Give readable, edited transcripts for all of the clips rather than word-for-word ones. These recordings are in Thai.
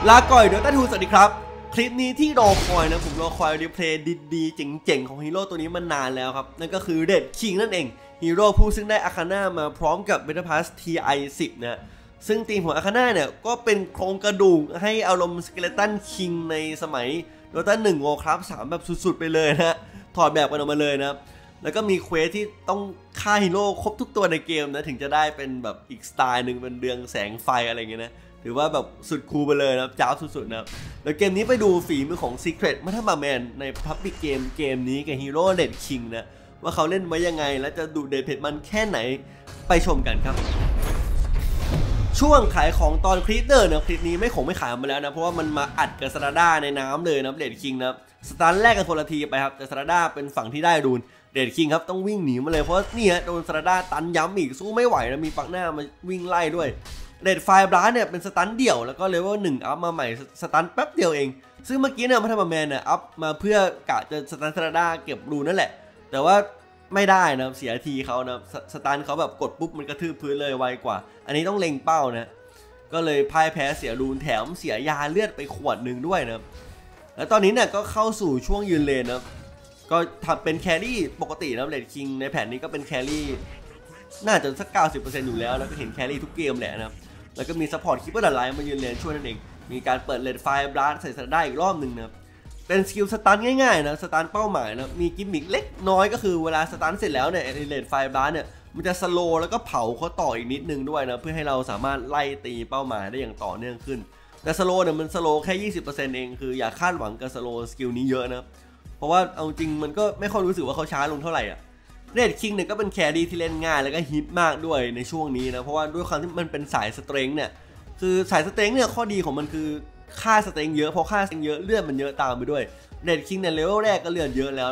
ลาก่อยเดี๋ยวต้าทูสวัสดีครับคลิปนี้ที่รอคอยนะผมรอคอยรีเพลย์ดีๆเจ๋งๆของฮีโร่ตัวนี้มานานแล้วครับนั่นก็คือเดดคิงนั่นเองฮีโร่ผู้ซึ่งได้อาคาน่ามาพร้อมกับเบต้าพาส TI10 นะซึ่งธีมของอาคาน่าเนี่ยก็เป็นโครงกระดูกให้อารมณ์สเกเลตันคิงในสมัยโดต้า1 Warcraft 3แบบสุดๆไปเลยนะถอดแบบกันออกมาเลยนะแล้วก็มีเควสที่ต้องฆ่าฮีโร่ครบทุกตัวในเกมนะถึงจะได้เป็นแบบอีกสไตล์หนึ่งเป็นเรืองแสงไฟอะไรเงี้ยนะถือว่าแบบสุดคูลไปเลยนะจ้าสุดๆนะแล้วเกมนี้ไปดูฝีมือของ Secret Matterman ใน Public Game เกมนี้กับฮีโร่เดดคิงนะว่าเขาเล่นไว้ยังไงและจะดุเด็ดเผ็ดมันแค่ไหนไปชมกันครับช่วงขายของตอนคลิปนะคลิปนี้ไม่ขายมาแล้วนะเพราะว่ามันมาอัดกับสตาร์ด้าในน้ำเลยนะเดดคิงนะสตาร์แรกกันคนละทีไปครับแต่สตาร์ด้าเป็นฝั่งที่ได้ดูนเดดคิงครับต้องวิ่งหนีมาเลยเพราะนี่ฮะโดนสตาร์ด้าตันย้ำอีกสู้ไม่ไหวนะมีปักหน้ามาวิ่งไล่ด้วยเดดไฟบลัสเนี่ยเป็นสตันเดี่ยวแล้วก็เลเวล1อัพมาใหม่สตันแป๊บเดียวเองซึ่งเมื่อกี้เนี่ยMattermanเนี่ยอัพมาเพื่อกะจะสตันสตาร์ด้าเก็บรูนั่นแหละแต่ว่าไม่ได้นะเสียทีเขานะสตันเขาแบบกดปุ๊บมันกระทืบพื้นเลยไวกว่าอันนี้ต้องเล็งเป้านะก็เลยพ่ายแพ้เสียรูนแถมเสียยาเลือดไปขวดหนึ่งด้วยนะแล้วตอนนี้เนี่ยก็เข้าสู่ช่วงยืนเลนนะก็ทำเป็นแครี่ปกตินะเดดคิงในแผนนี้ก็เป็นแครี่น่าจะสัก 90% อยู่แล้วแล้วก็เห็นแครี่ทุกเกมแหละนะแล้วก็มีซัพพอร์ตคิปเปอร์ไลน์มายืนเลนช่วยนั่นเองมีการเปิดเลนไฟบลัสใส่สตาร์ด้าอีกรอบหนึ่งนะเป็นสกิลสตันง่ายๆนะสตันเป้าหมายนะมีกิมมิคเล็กน้อยก็คือเวลาสตันเสร็จแล้วเนี่ยเลนไฟบลัสเนี่ยมันจะสโลว์แล้วก็เผาเขาต่ออีกนิดนึงด้วยนะเพื่อให้เราสามารถไล่ตีเป้าหมายได้อย่างต่อเนื่องขึ้นแต่สโลว์เนี่ยมันสโลว์แค่ 20% เองคืออย่าคาดหวังกับสโลว์สกิลนี้เยอะนะเพราะว่าเอาจริงมันก็ไม่ค่อยรู้สึกว่าเขาช้าลงเท่าไหร่อ่ะเรดคิงเนี่ยก็เป็นแครี่ที่เล่นง่ายแล้วก็ฮิตมากด้วยในช่วงนี้นะเพราะว่าด้วยความที่มันเป็นสายสเตรงเนี่ยคือสายสเตรงเนี่ยข้อดีของมันคือค่าสเตรงเยอะพอค่าสเตรงเยอะเลือดมันเยอะตามไปด้วยเรดคิงเนี่ยเลเวลแรกก็เลือดเยอะแล้ว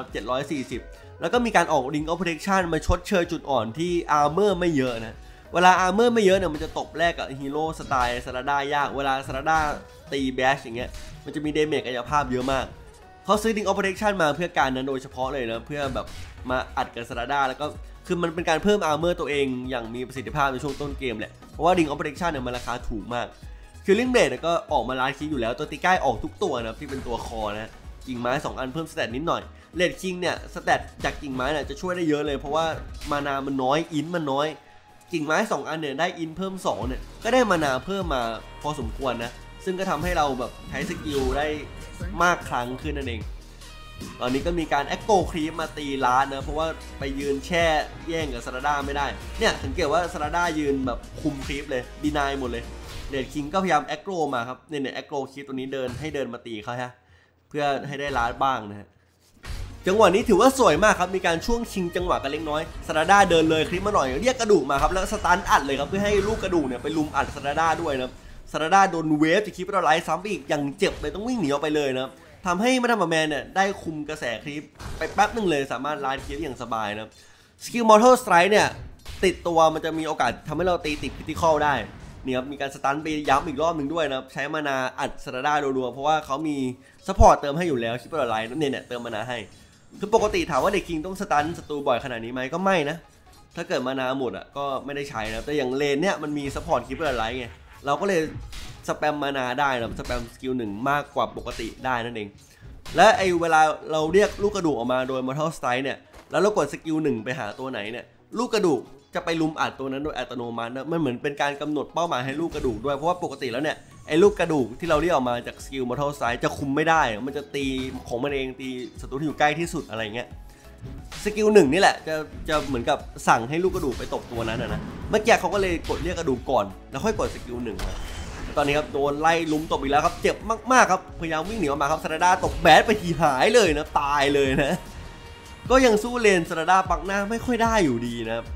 740แล้วก็มีการออก Ring of Protection มาชดเชยจุดอ่อนที่อาร์เมอร์ไม่เยอะนะเวลาอาร์เมอร์ไม่เยอะเนี่ยมันจะตบแรกกับฮีโร่สไตล์สตาร์ด้ายากเวลาสตาร์ด้าตีแบชอย่างเงี้ยมันจะมีเดเมจกายภาพเยอะมากเขาซื้อ Ring of Protection มาเพื่อการนั้นโดยเฉพาะเลยนะเพื่อแบบมาอัดกับสตาร์ด้าแล้วก็คือมันเป็นการเพิ่มอาร์เมอร์ตัวเองอย่างมีประสิทธิภาพในช่วงต้นเกมแหละเพราะว่า Ring of Protection เนี่ยมันราคาถูกมากKilling Blade ก็ออกมาล้านคิดอยู่แล้วตัวตีใกล้ออกทุกตัวนะที่เป็นตัวคอนะกิ่งไม้2อันเพิ่มสเตตนิดหน่อยเรดคิงเนี่ยสเตตจากกิ่งไม้เนี่ยจะช่วยได้เยอะเลยเพราะว่ามานามันน้อยอินมันน้อยกิ่งไม้2อันเนี่ยได้อินเพิ่ม2เนี่ยก็ได้มานาเพิ่มมาพอสมควรนะซึ่งก็ทำให้เราแบบใช้สกิลได้มากครั้งขึ้นนั่นเองตอนนี้ก็มีการแอคโกครีปมาตีล้านนะเพราะว่าไปยืนแช่แย่งกับซาราด้าไม่ได้เนี่ยสังเกตว่าซาราด้ายืนแบบคุมครีปเลยดีนายหมดเลยเดดคิงก็พยายามแอคโกมาครับเนี่ยแอคโกคลิปตัวนี้ให้เดินมาตีเขาฮะเพื่อให้ได้ล้านบ้างนะฮะจังหวะนี้ถือว่าสวยมากครับมีการช่วงชิงจังหวะกันเล็กน้อยซาราด้าเดินเลยคลิปมาหน่อยเรียกกระดูกมาครับแล้วสตันอัดเลยครับเพื่อให้ลูกกระดูกเนี่ยไปลุมอัดซาราด้าด้วยนะซาราด้าโดนเวฟจะคลิปเราไลฟ์ซ้ำอีกอย่างเจ็บเลยต้องวิ่งหนีออกไปเลยนะทำให้Mattermanเนี่ยได้คุมกระแสคลิปไปแป๊บนึงเลยสามารถไลฟ์คลิปอย่างสบายนะสกิลมอร์ทัลสไตร์เนี่ยติดตัวมันจะมีโอกาสทำให้เราตีติดคริติคอลได้เนี่ยครับมีการสตันไปย้ำอีกรอบหนึ่งด้วยนะใช้มานาอัดสตาร์ด้ารัวๆเพราะว่าเขามีซัพพอร์ตเติมให้อยู่แล้วชิปเปอร์ไลน์เนี่ยเติมมานาให้คือปกติถามว่าเด็กคิงต้องสตันศัตรูบ่อยขนาดนี้ไหมก็ไม่นะถ้าเกิดมานาหมดอ่ะก็ไม่ได้ใช้นะแต่อย่างเลนเนี่ยมันมีซัพพอร์ตชิปเปอร์ไลน์ไงเราก็เลยสแปมมานาได้นะสแปมสกิล1มากกว่าปกติได้นั่นเองและไอเวลาเราเรียกลูกกระดูกออกมาโดยมอร์ทัลสไตร์เนี่ยแล้วเรากดสกิล1ไปหาตัวไหนเนี่ยลูกกระดูกจะไปลุมอัดตัวนั้นโดยอัตโนมัตินะมันเหมือนเป็นการกำหนดเป้าหมายให้ลูกกระดูกด้วยเพราะว่าปกติแล้วเนี่ยไอ้ลูกกระดูกที่เราเรียกออกมาจากสกิลมอร์ทัลไซด์จะคุมไม่ได้มันจะตีของมันเองตีศัตรูที่อยู่ใกล้ที่สุดอะไรเงี้ยสกิล1นี่แหละจะเหมือนกับสั่งให้ลูกกระดูกไปตบตัวนั้นนะเมื่อกี้เขาก็เลยกดเรียกกระดูกก่อนแล้วค่อยกดสกิล1ตอนนี้ครับโดนไล่ลุมตบอีกแล้วครับเจ็บมากๆครับพยายามวิ่งหนีออกมาครับซาราด้าตบแบดไปทีหายเลยนะตายเลยนะก็ยังสู้เลนซาราด้าปักหน้าไม่ค่อยได้อยู่ดีนะครับ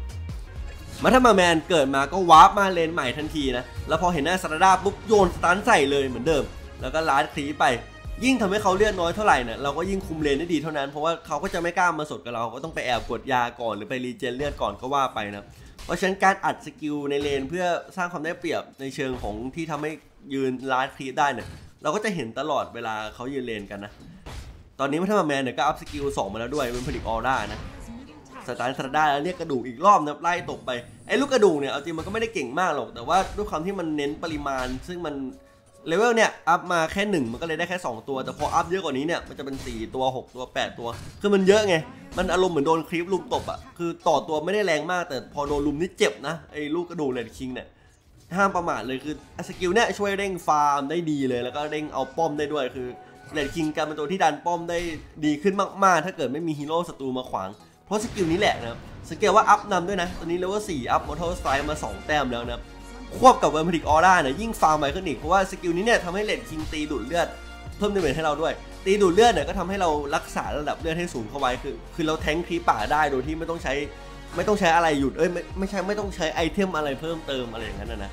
Mattermanเกิดมาก็วาร์ปมาเลนใหม่ทันทีนะแล้วพอเห็นหน้าซาราด้าปุ๊บโยนสตันใส่เลยเหมือนเดิมแล้วก็ล้านคลีไปยิ่งทำให้เขาเลือดน้อยเท่าไหร่เนี่ยเราก็ยิ่งคุมเลนได้ดีเท่านั้นเพราะว่าเขาก็จะไม่กล้ามาสดกับเราก็ต้องไปแอบกดยาก่อนหรือไปรีเจนเลือดก่อนก็ว่าไปนะเพราะฉะนั้นการอัดสกิลในเลนเพื่อสร้างความได้เปรียบในเชิงของที่ทำให้ยืนล้านคลีได้เนี่ยเราก็จะเห็นตลอดเวลาเขายืนเลนกันนะตอนนี้Mattermanเนี่ยก็อัพสกิล2มาแล้วด้วยเป็นผลิตออร่านะสตาร์ทได้แล้วเรียกกระดูกอีกรอบนะไล่ตกไปไอ้ลูกกระดูกเนี่ยเอาจริงมันก็ไม่ได้เก่งมากหรอกแต่ว่าด้วยความที่มันเน้นปริมาณซึ่งมันเลเวลเนี่ยอัพมาแค่1มันก็เลยได้แค่2ตัวแต่พออัพเยอะกว่านี้เนี่ยมันจะเป็น4ตัว6ตัว8ตัวคือมันเยอะไงมันอารมณ์เหมือนโดนคลิปลุมตบอ่ะคือต่อตัวไม่ได้แรงมากแต่พอโดนลุมนี่เจ็บนะไอ้ลูกกระดูกเลดคิงเนี่ยห้ามประมาทเลยคือสกิลเนี่ยช่วยเร่งฟาร์มได้ดีเลยแล้วก็เร่งเอาป้อมได้ด้วยคือเลดคิงการเป็นตัวที่ดันป้อมได้ดีขึ้นมากๆถ้าเกิดไม่มีฮีโร่ศัตรูมาขวางเพราะสกิลนี้แหละนะสกิลว่าอัพนำด้วยนะตอนนี้เลเวล4อัพมอเตอร์สไตร์มา2แต้มแล้วนะควบกับเวอร์มิทิกออร่าเนี่ยยิ่งฟาร์มไปขึ้นอีกเพราะว่าสกิลนี้เนี่ยทำให้เลดคิงตีดูดเลือดเพิ่มดาเมจให้เราด้วยตีดูดเลือดเนี่ยก็ทำให้เรารักษาระดับเลือดให้สูงเข้าไว้คือเราแทงครีป่าได้โดยที่ไม่ต้องใช้อะไรหยุดไม่ต้องใช้ไอเทมอะไรเพิ่มเติมอะไรอย่างนั้นนะ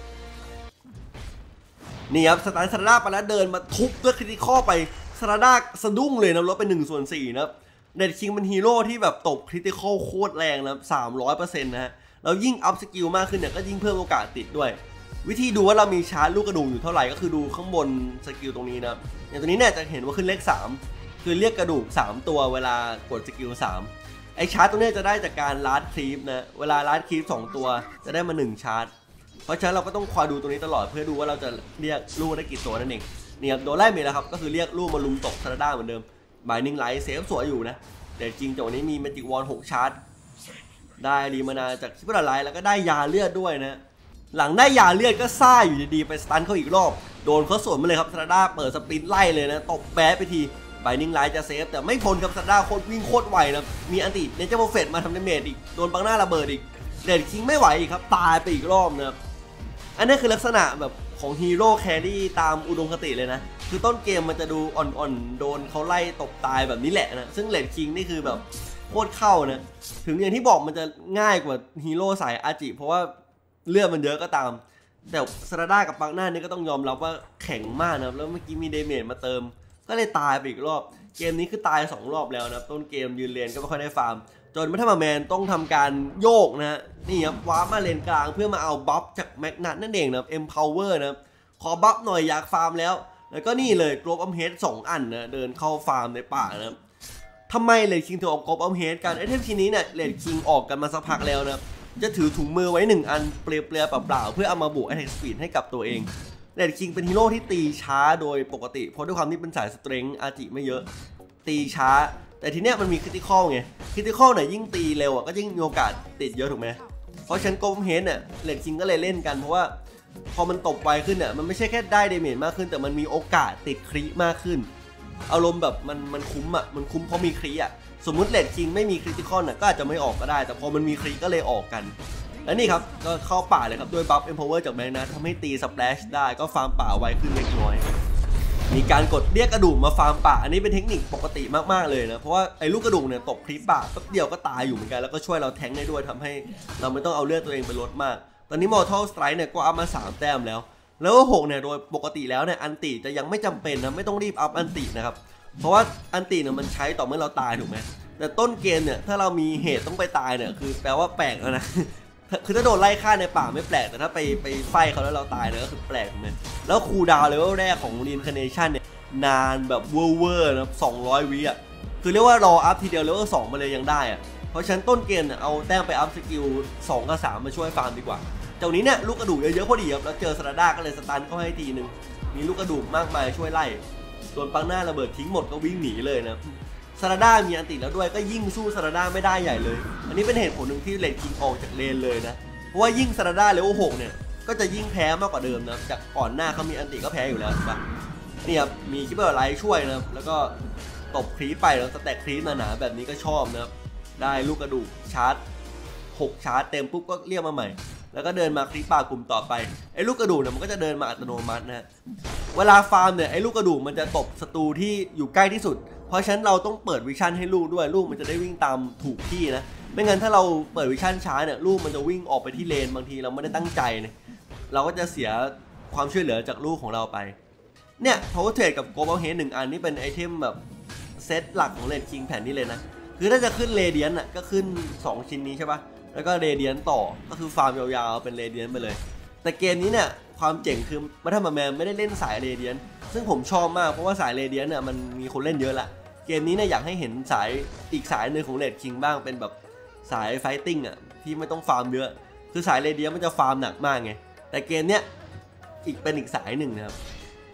นี่ครับสตาร์ซาร่าไปแล้วเดินมาทุบด้วยคริติคอลไปซาร่าสะดุ้งเลยนะลดไป1/4นะครับเลดคิงเป็นฮีโร่ที่แบบตบคริติคอลโคตรแรงนะ300%นะฮะเรายิ่งอัพสกิลมากขึ้นเนี่ยก็ยิ่งเพิ่มโอกาสติดด้วยวิธีดูว่าเรามีชาร์จลูกกระดูกอยู่เท่าไหร่ก็คือดูข้างบนสกิลตรงนี้นะอย่างตัวนี้เนี่ยจะเห็นว่าขึ้นเลข3คือเรียกกระดูก3ตัวเวลากดสกิล3ไอชาร์จตรงนี้จะได้จากการลัดคลิปนะเวลาลัดคลิป2ตัวจะได้มา1ชาร์จเพราะฉะนั้นเราก็ต้องคอยดูตรงนี้ตลอดเพื่อดูว่าเราจะเรียกลูกได้กี่ตัวนั่นเองนี่ครับโดนไล่เมย์แล้วครับก็คือเรียกลูกมาลุมตกซาร่าเหมือนเดิมบายนิ่งไลท์เซฟสวยอยู่นะแต่จริงจังนี้มีเมจิกวอล6ชาร์จได้รีมานาจากคิปเปอร์ไลท์แล้วก็ได้ยาเลือดด้วยนะหลังได้ยาเลือดก็ซ่าอยู่ดีๆไปสตันเขาอีกรอบโดนเขาสวนมาเลยครับซาร่าเปิดสปรินต์ไล่เลยนะตบแป๊ะไปทีบายนิ่งไลท์จะเซฟแต่ไม่พ้นครับซาร่าโคตรวิ่งโคตรไวนะมีอันติเนเจอร์โปรเฟตมาทำดาเมจอีกโดนบังหน้าระเบิดอีกเดดคิงไม่ไหวอีกครับตายไปอีกรอบนะอันนี้คือลักษณะแบบของฮีโร่แครี่ตามอุดมคติเลยนะคือต้นเกมมันจะดูอ่อนๆโดนเขาไล่ตบตายแบบนี้แหละนะซึ่งเลดคิงนี่คือแบบโคตรเข้านะถึงอย่างที่บอกมันจะง่ายกว่าฮีโร่สายอาจิเพราะว่าเลือดมันเยอะก็ตามแต่ซาราด้ากับปักหน้านี่ก็ต้องยอมรับว่าแข็งมากนะแล้วเมื่อกี้มีเดเมจมาเติมก็เลยตายไปอีกรอบเกมนี้คือตาย2รอบแล้วนะต้นเกมยืนเลนก็ไม่ค่อยได้ฟาร์มจนมัทมาแมนต้องทำการโยกนะนี่ครับว้ามาเลนกลางเพื่อมาเอาบัฟจากแมกนัตนั่นเองนะEmpower นะขอบัฟหน่อยอยากฟาร์มแล้วก็นี่เลยกรอบอัมเฮด2อันนะเดินเข้าฟาร์มในป่านะทำไมเลดคิงถึงออกกรอบอัมเฮดกันไอเทมชิ้นนี้เนี่ยเลดคิงออกกันมาสักพักแล้วนะจะถือถุงมือไว้1อันเปลี่ยเปล่าๆเพื่อเอามาบวก Attack Speed ให้กับตัวเองเลดคิงเป็นฮีโร่ที่ตีช้าโดยปกติเพราะด้วยความที่เป็นสายสเตรงอาจิไม่เยอะตีช้าแต่ทีเนี้ยมันมีคริติคอลไงคริติคอลเนี่ยยิ่งตีเร็วก็ยิ่งมีโอกาสติดเยอะถูกไหมเพราะฉะนั้นโกลมเฮดเนี่ยเลดคิงก็เลยเล่นกันเพราะว่าพอมันตบไวขึ้นเนี่ยมันไม่ใช่แค่ได้เดเมจมากขึ้นแต่มันมีโอกาสติดคริมากขึ้นอารมณ์แบบมันคุ้มมันคุ้มเพราะมีคริสมมุติเลดคิงไม่มีคริติคอลก็อาจจะไม่ออกก็ได้แต่พอมันมีคริก็เลยออกกันและนี่ครับก็เข้าป่าเลยครับด้วยบัฟเอ็มพาวเวอร์จากแบงค์นะทำให้ตีสเปลชได้ก็ฟาร์มป่าไวขึ้นเล็กน้อยมีการกดเรียกกระดูกมาฟาร์มป่าอันนี้เป็นเทคนิคปกติมากๆเลยนะเพราะว่าไอ้ลูกกระดูกเนี่ยตบคลิปป่าแป๊บเดียวก็ตายอยู่เหมือนกันแล้วก็ช่วยเราแทงได้ด้วยทำให้เราไม่ต้องเอาเลือดตัวเองไปลดมากตอนนี้มอร์ทัลสไตร์เนี่ยก็อัพมา3แต้มแล้วก็6เนี่ยโดยปกติแล้วเนี่ยอันติจะยังไม่จำเป็นนะไม่ต้องรีบอัพอันตินะครับเพราะว่าอันติเนี่ยมันใช้ต่อเมื่อเราตายถูกไหมแต่ต้นเกมเนี่ยถ้าเรามีเหตุต้องไปตายเนี่ยคือแปลว่าแปลกแล้วนะคือถ้าโดนไล่ฆ่าในป่าไม่แปลกแต่ถ้าไปไฟเขาแล้วเราตายเนี่ยก็คือแปลกถูกไหมแล้วคูลดาวน์เลเวลแรกของรีนคาร์เนชั่นเนี่ยนานแบบเวอร์นะ200 วิคือเรียกว่ารออัพทีเดียวเลเวล2มาเลยยังได้เพราะฉะนั้นต้นเกมเนี่ยเอาแต้มไปอัพสกิล2 กับ 3มาช่วยฟาร์มดีกว่าเจ้านี้เนี่ยลูกกระดูกเยอะๆพอดีครับแล้วเจอซาราด้าก็เลยสตันเข้าให้ทีนึงมีลูกกระดูกมากมายช่วยไล่ส่วนปังหน้าระเบิดทิ้งหมดก็วิ่งหนีเลยนะซาราด้ามีอันติแล้วด้วยก็ยิ่งสู้ซาราด้าไม่ได้ใหญ่เลยอันนี้เป็นเหตุผลหนึ่งที่เลดคิงออกจากเลนเลยนะเพราะว่ายิ่งซาราด้าเลเวล6เนี่ยก็จะยิ่งแพ้มากกว่าเดิมนะจากก่อนหน้าเขามีอันติก็แพ้อยู่แล้วใช่ปะนี่ครับมีคิปเปอร์ไลท์ช่วยนะแล้วก็ตบครีปไปแล้วสแต็กครีปหนาๆแบบนี้ก็ชอบนะครับได้ลูกกระดูกชาร์จ6ชาร์จเต็มปุ๊บก็เรียกมาใหม่แล้วก็เดินมาคลิปป่ากลุ่มต่อไปไอ้ลูกกระดูกเนี่ยมันก็จะเดินมาอัตโนมัตินะเวลาฟาร์มเนี่ยไอ้ลูกกระดูกมันจะตบศัตรูที่อยู่ใกล้ที่สุดเพราะฉะนั้นเราต้องเปิดวิชั่นให้ลูกด้วยลูกมันจะได้วิ่งตามถูกที่นะไม่งั้นถ้าเราเปิดวิชั่นช้าเนี่ยลูกมันจะวิ่งออกไปที่เลนบางทีเราไม่ได้ตั้งใจเนี่ยเราก็จะเสียความช่วยเหลือจากลูกของเราไปเนี่ยพาวเวอร์เทรดกับโกลบอลเฮด1อันนี่เป็นไอเทมแบบเซตหลักของเลดคิงแผ่นนี้เลยนะคือถ้าจะขึ้นเรเดียนก็ขึ้น2ชิ้นนี้ใช่ปะแล้วก็เรเดียนต่อก็คือฟาร์มยาวๆเป็นเรเดียนไปเลยแต่เกมนี้เนี่ยความเจ๋งคือมัทมาแมนไม่ได้เล่นสายเรเดียนซึ่งผมชอบมากเพราะว่าสายเรเดียนเนี่ยมันมีคนเล่นเยอะละเกมนี้เนี่ยอยากให้เห็นสายอีกสายหนึ่งของเลดคิงบ้างเป็นแบบสายไฟติ้งที่ไม่ต้องฟาร์มเยอะคือสายเรเดียนมันจะฟาร์มหนักมากไงแต่เกมเนี้ยเป็นอีกสายหนึ่งนะครับ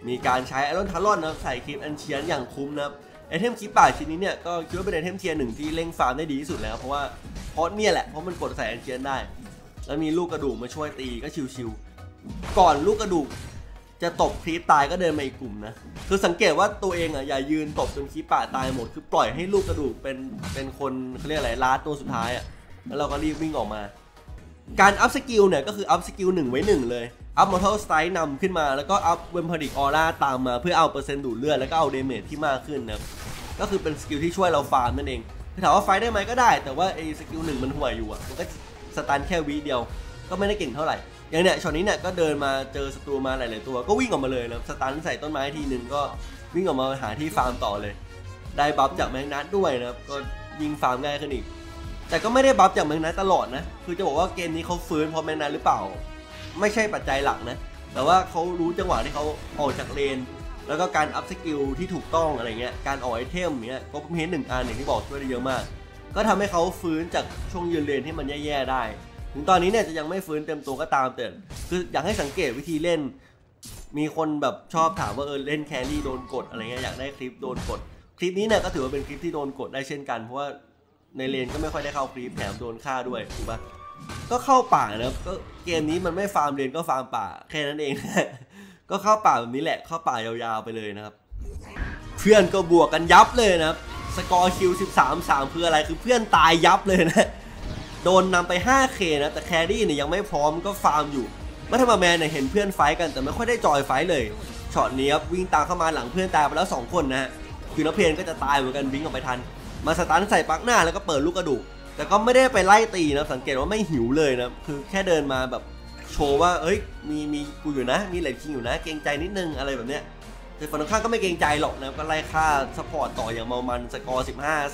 มีการใช้ไอรอนทารอนนะใส่คลิปอันเชียนอย่างคุ้มนะไอเทมคลิปป่าชิ้นนี้เนี่ยก็คิดว่าเป็นไอเทมเทียร์ 1ที่เร่งฟาร์มได้ดีที่สุดแล้วเพราะเนี่ยแหละเพราะมันกดใส่อันเชียนได้แล้วมีลูกกระดูกมาช่วยตีก็ชิวๆก่อนลูกกระดูกจะตบคลิปตายก็เดินมาอีกกลุ่มนะคือสังเกตว่าตัวเองอย่ายืนตบจนคลิปป่าตายหมดคือปล่อยให้ลูกกระดูกเป็นคนเขาเรียกอะไรลาดตัวสุดท้ายแล้วเราก็รีบวิ่งออกมาการอัพสกิลเนี่ยก็คืออัพสกิล1ไว้1เลยอัพมอร์ทัลสไตร์นำขึ้นมาแล้วก็อัพเวมพอดิกออร่าตามมาเพื่อเอาเปอร์เซ็นต์ดูดเลือดแล้วก็เอาเดเมจที่มากขึ้นนะก็คือเป็นสกิลที่ช่วยเราฟาร์มนั่นเองถามว่าไฟได้ไหมก็ได้แต่ว่าไอ้สกิล1มันห่วยอยู่มันก็สตันแค่วิเดียวก็ไม่ได้เก่งเท่าไหร่อย่างเนี้ยช็อตนี้เนี่ยก็เดินมาเจอศัตรูมาหลายๆตัวก็วิ่งออกมาเลยนะสตันใส่ต้นไม้ทีนึงก็วิ่งออกมาหาที่ฟาร์มต่อเลยได้บัฟจากแมงนัทด้วยนะก็ยิงฟาร์มง่ายขึ้นอีกแต่ก็ไม่ได้บัฟจากแมงนัทตลอดนะคือจะบอกว่าเกมนี้เขาฟื้นเพราะแมงนัทหรือเปล่าไม่ใช่ปัจจัยหลักนะแต่ว่าเขารู้จังหวะที่เขาออกจากเลนแล้วก็การอัพสกิลที่ถูกต้องอะไรเงี้ยการออกไอเทมเนี้ยก็เห็น1 อันอย่างที่บอกช่วยได้เยอะมากก็ทำให้เขาฟื้นจากช่วงยืนเลนที่มันแย่ๆได้ถึงตอนนี้เนี่ยจะยังไม่ฟื้นเต็มตัวก็ตามแต่คืออยากให้สังเกตวิธีเล่นมีคนแบบชอบถามว่าเล่นแครี่โดนกดอะไรเงี้ยอยากได้คลิปโดนกดคลิปนี้เนี่ยก็ถือว่าเป็นคลิปที่โดนกดได้เช่นกันเพราะว่าในเลนก็ไม่ค่อยได้เข้าคลิปแถมโดนฆ่าด้วยถูกปะก็เข้าป่านะก็เกมนี้มันไม่ฟาร์มเลนก็ฟาร์มป่าแค่นั้นเอง ก็เข้าป่าแบบนี้แหละเข้าป่ายาวๆไปเลยนะครับเพื่อนก็บวกกันยับเลยนะครับสกอร์คิว 13-3 คืออะไรคือเพื่อนตายยับเลยนะโดนนำไป 5K นะแต่แครี่เนี่ยยังไม่พร้อมก็ฟาร์มอยู่มัทมาแมนเนี่ยเห็นเพื่อนไฟกันแต่ไม่ค่อยได้จอยไฟเลยช็อตนี้ครับวิ่งตามเข้ามาหลังเพื่อนตายไปแล้ว2 คนนะฮะคือนักเพลนก็จะตายเหมือนกันวิ่งออกไปทันมาสตันใส่ปักหน้าแล้วก็เปิดลูกกระดูกแต่ก็ไม่ได้ไปไล่ตีนะสังเกตว่าไม่หิวเลยนะคือแค่เดินมาแบบโชว์ว่าเอ้ยมีกูอยู่นะมีเลดคิงอยู่นะเกรงใจนิดนึงอะไรแบบเนี้ยแต่ฝั่งข้างก็ไม่เกรงใจหรอกนะก็ไล่ฆ่าซัพพอร์ตต่ออย่างเมามันสกอร์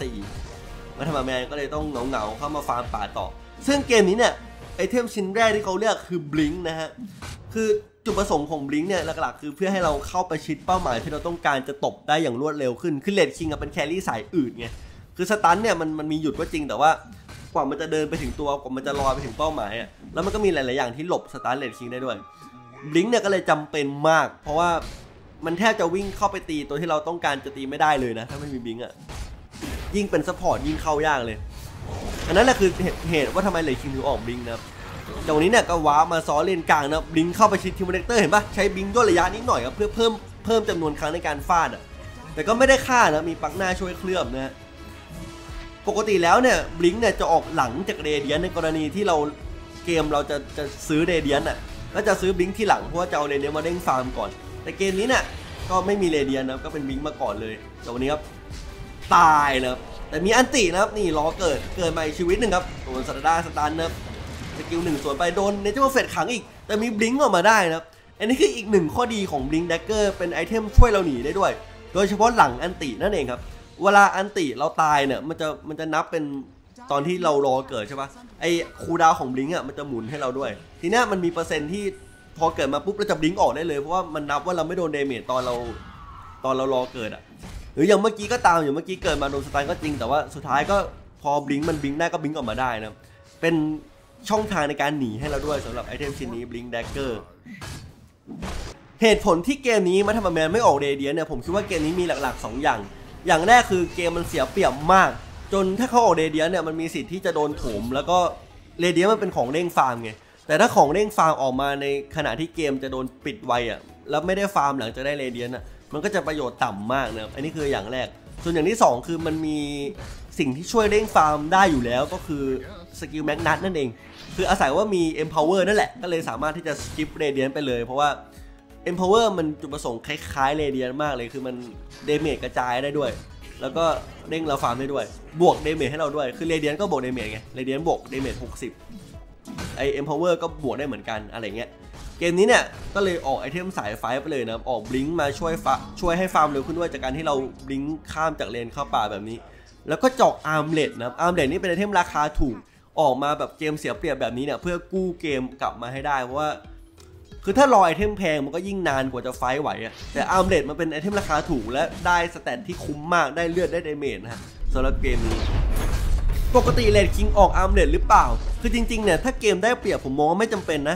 15-4มัทมาแมนก็เลยต้องเหงาเข้ามาฟาร์มป่าต่อซึ่งเกมนี้เนี่ยไอเทมชิ้นแรกที่เขาเลือกคือบลิงค์นะฮะคือจุดประสงค์ของบลิงค์เนี่ยหลักๆคือเพื่อให้เราเข้าไปชิดเป้าหมายที่เราต้องการจะตบได้อย่างรวดเร็วขึ้นคือเลดคิงเป็นแครี่สายอืดไงคือสตันเนี่ยมันมีหยุดก็จริงแต่ว่ากว่ามันจะเดินไปถึงตัวกว่ามันจะลอยไปถึงเป้าหมายแล้วมันก็มีหลายๆอย่างที่หลบสตันเลดคิงได้ด้วยบลิงค์เนี่ยก็เลยจำเป็นมากเพราะว่ามันแทบจะวิ่งเข้าไปตีตัวที่เราต้องการจะตีไม่ได้เลยนะถ้าไม่มีบลิงค์ยิ่งเป็นซัพพอร์ตยิ่งเข้ายากเลยอันนั้นแหละคือเหตุว่าทำไมเลดคิงถึงออกบลิงค์นะครับจากนี้เนี่ยก็ว้ามาซ้อเลนกลางนะบลิงค์เข้าไปชิดทีมเดกเตอร์เห็นปะใช้บลิงค์ย่นระยะนิดหน่อยครับเพื่อเพิ่มจำนวนครั้งในการฟาดแต่ก็ไม่ได้ฆ่านะมีปักหน้าช่วยเคลือบนะปกติแล้วเนี่ยบลิงค์เนี่ยจะออกหลังจากเรเดียนในกรณีที่เกมเราจะซื้อเรเดียนก็จะซื้อบลิงค์ที่หลังเพราะว่าจะเอาเรเดียนมาเด้งฟาร์มก่อนแต่เกมนี้เนี่ยก็ไม่มีเรเดียนนะก็เป็นบลิงค์มาก่อนเลยจากวันนี้ครับตายนะแต่มีอันตินะครับนี่รอเกิดใหม่ชีวิตหนึ่งครับโดนสตันนะครับสกิล1สวนไปโดนเนเจอร์เฟดขังอีกแต่มีบลิงก์ออกมาได้นะครับอันนี้คืออีก1ข้อดีของบลิงก์แดกเกอร์เป็นไอเทมช่วยเราหนีได้ด้วยโดยเฉพาะหลังอันตินั่นเองครับเวลาอันติเราตายเนี่ยมันจะนับเป็นตอนที่เรารอเกิดใช่ปะไอคูลดาวน์ของบลิงก์มันจะหมุนให้เราด้วยทีนี้มันมีเปอร์เซ็นต์ที่พอเกิดมาปุ๊บเราจะบลิงก์ออกได้เลยเพราะว่ามันนับว่าเราไม่โดนเดเมจตอนเรารอเกิดหรืออย่างเมื่อกี้ก็ตามอย่างเมื่อกี้เกิดมาโดนสตันก็จริงแต่ว่าสุดท้ายก็พอบลิงก์มันบลิงก์ได้ก็บลิงก์ออกมาได้นะเป็นช่องทางในการหนีให้เราด้วยสำหรับไอเทมชิ้นนี้ Blink Dagger เหตุผลที่เกมนี้มัทมาแมนไม่ออกเรเดียนเนี่ยผมคิดว่าเกมนี้มีหลักๆ2อย่างแรกคือเกมมันเสียเปรียบมากจนถ้าเขาออกเรเดียนเนี่ยมันมีสิทธิ์ที่จะโดนโถมแล้วก็เรเดียนมันเป็นของเร่งฟาร์มไงแต่ถ้าของเร่งฟาร์มออกมาในขณะที่เกมจะโดนปิดไวแล้วไม่ได้ฟาร์มหลังจากได้เรเดียนมันก็จะประโยชน์ต่ำมากนะครับอันนี้คืออย่างแรกส่วนอย่างที่2คือมันมีสิ่งที่ช่วยเร่งฟาร์มได้อยู่แล้วก็คือสกิลแมกนัทนั่นเองคืออาศัยว่ามี Empower นั่นแหละก็เลยสามารถที่จะสกิปเรเดียนไปเลยเพราะว่า Empower มันจุดประสงค์คล้ายๆเรเดียนมากเลยคือมันเดเมจกระจายได้ด้วยแล้วก็เร่งเราฟาร์มได้ด้วยบวกเดเมจให้เราด้วยคือเรเดียนก็บวกเดเมจไงเรเดียนบวกเดเมจ60ไอ Empower ก็บวกได้เหมือนกันอะไรเงี้ยเกมนี้เนี่ยก็เลยออกไอเทมสายไฟไปเลยนะออกบลิงก์มาช่วยให้ฟาร์มเร็วขึ้นด้วยจากการที่เราบลิงก์ข้ามจากเลนเข้าป่าแบบนี้แล้วก็เจาะอาร์มเลดนะอาร์มเลดนี่เป็นไอเทมราคาถูกออกมาแบบเกมเสียเปรียบแบบนี้เนี่ยเพื่อกู้เกมกลับมาให้ได้เพราะว่าคือถ้ารอไอเทมแพงมันก็ยิ่งนานกว่าจะไฟไหวแต่อาร์มเลดมันเป็นไอเทมราคาถูกและได้สแตทที่คุ้มมากได้เลือดได้เดเมจนะฮะสำหรับเกมนี้ปกติเลดคิงออกอาร์มเลดหรือเปล่าคือจริงๆเนี่ยถ้าเกมได้เปรียบผมมองว่าไม่จำเป็นนะ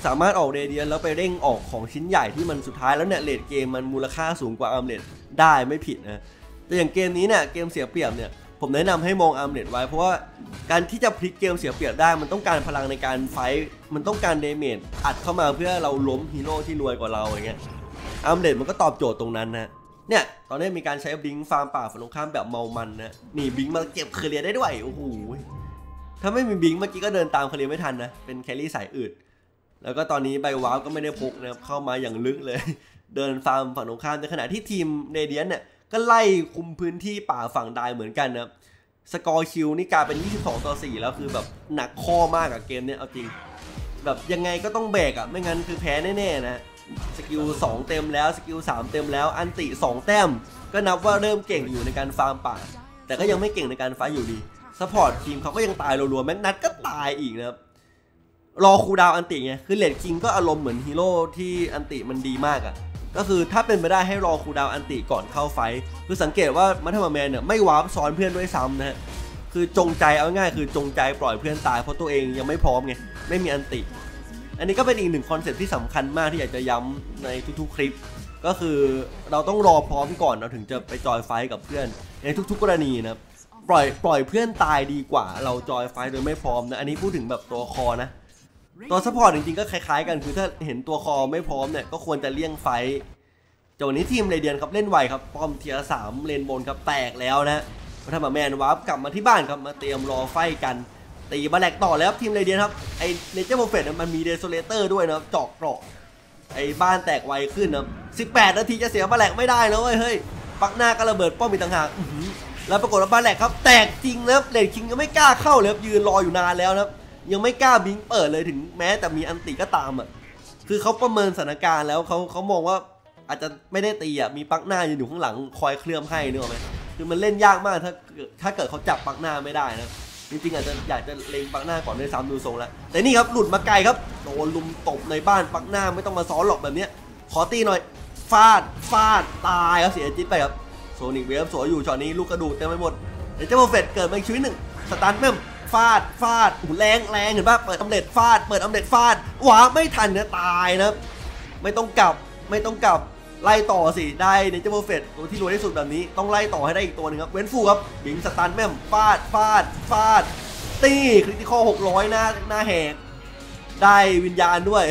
สามารถออกเรเดียนแล้วไปเร่งออกของชิ้นใหญ่ที่มันสุดท้ายแล้วเนี่ยเลทเกมมันมูลค่าสูงกว่าอาร์มเลดได้ไม่ผิดนะแต่อย่างเกมนี้เนี่ยเกมเสียเปรียบเนี่ยผมแนะนำให้มองอาร์มเลดไว้เพราะว่าการที่จะพลิกเกมเสียเปรียบได้มันต้องการพลังในการไฟท์มันต้องการเดเมจอัดเข้ามาเพื่อเราล้มฮีโร่ที่รวยกว่าเราอย่างเงี้ยอาร์มเลดมันก็ตอบโจทย์ตรงนั้นนะเนี่ยตอนนี้มีการใช้บลิงฟาร์มป่าฝั่งตรงข้ามแบบเมามันนะนี่บลิงมาเก็บเคลียร์ได้ด้วยโอ้โหถ้าไม่มีบลิงเมื่อกี้ก็เดินตามเคลียร์ไม่ทันนะเป็นแครี่สายอืดแล้วก็ตอนนี้ไบวาร์ปก็ไม่ได้พกนะครับเข้ามาอย่างลึกเลยเดินฟาร์มฝั่งตรงข้ามในขณะที่ทีมเรเดียนเนี่ยก็ไล่คุมพื้นที่ป่าฝั่งได้เหมือนกันนะสกอร์คิวนี่กลายเป็น22-4แล้วคือแบบหนักข้อมากกับเกมนี้เอาจริงแบบยังไงก็ต้องแบกอ่ะไม่งั้นคือแพ้แน่ๆนะสกิล2เต็มแล้วสกิล3เต็มแล้วอันติ2แต้มก็นับว่าเริ่มเก่งอยู่ในการฟาร์มป่าแต่ก็ยังไม่เก่งในการไฟอยู่ดีซัพพอร์ตทีมเขาก็ยังตายรัวๆแม็กนัทก็ตายอีกนะครับรอคูลดาวน์อันติไงคือเลดคิงก็อารมณ์เหมือนฮีโร่ที่อันติมันดีมากอ่ะก็คือถ้าเป็นไปได้ให้รอคูลดาวน์อันติก่อนเข้าไฟคือสังเกตว่ามัทมาแมนเนี่ยไม่วาร์ปซ้อนเพื่อนด้วยซ้ำนะฮะคือจงใจเอาง่ายคือจงใจปล่อยเพื่อนตายเพราะตัวเองยังไม่พร้อมไงไม่มีอันติอันนี้ก็เป็นอีกหนึ่งคอนเซ็ปต์ที่สำคัญมากที่อยากจะย้ำในทุกๆคลิปก็คือเราต้องรอพร้อมก่อนเราถึงจะไปจอยไฟกับเพื่อนในทุกๆกรณีนะปล่อยเพื่อนตายดีกว่าเราจอยไฟโดยไม่พร้อมนะอันนี้พูดถึงแบบตัวคอนะตัวซัพพอร์ตจริงๆก็คล้ายๆกันคือถ้าเห็นตัวคอไม่พร้อมเนี่ยก็ควรจะเลี่ยงไฟจากวันนี้ทีมเรเดียนครับเล่นไวครับป้อมเทียร์3เลนบนครับแตกแล้วนะมาทำมาแมนวาร์ปกลับมาที่บ้านครับมาเตรียมรอไฟกันตีมาแหลกต่อแล้วทีมเรเดียนครับไอเนเจอร์โปรเฟตมันมีเดโซเลเตอร์ด้วยนะเจาะเกราะไอบ้านแตกไวขึ้นนะ18 นาทีจะเสียมาแหลกไม่ได้นะเฮ้ยปักหน้าก็ระเบิดป้อมอีกต่างหากแล้วปรากฏว่ามาแหลกครับแตกจริงนะเลดคิงยังไม่กล้าเข้าเลยยืนรออยู่นานแล้วนะยังไม่กล้าบิงเปิดเลยถึงแม้แต่มีอันติก็ตามอ่ะคือเขาประเมินสถานการณ์แล้วเขามองว่าอาจจะไม่ได้ตีอ่ะมีปักหน้ายืนอยู่ข้างหลังคอยเคลื่อนให้นึกออกไหมคือมันเล่นยากมากถ้าเกิดเขาจับปักหน้าไม่ได้นะจริงๆอาจจะอยากจะเล็งปักหน้าก่อนด้วยซ้ำดูทรงแล้วแต่นี่ครับหลุดมาไกลครับโดนลุมตบในบ้านปักหน้าไม่ต้องมาซ้อนหรอกแบบนี้ขอตีหน่อยฟาดตายครับเสียจิตไปครับโซนิกเวฟสวยอยู่ช็อตนี้ลูกกระดูกเต็มไปหมดเดี๋ยวเจ้าโปรเฟตเกิดมาอีกชีวิตหนึ่งสตันแม่มฟาดหูแรงเห็นป่ะเปิดอำเร็จฟาดหวาไม่ทันเนี่ยตายนะไม่ต้องกลับไล่ต่อสิได้เนเจอร์โปรเฟตตัวที่รวยที่สุดแบบนี้ต้องไล่ต่อให้ได้อีกตัวนึงครับเว้นฟูครับบิงสตันแม่มฟาดตีคริติคอล600หน้าแหกได้วิญญาณด้วย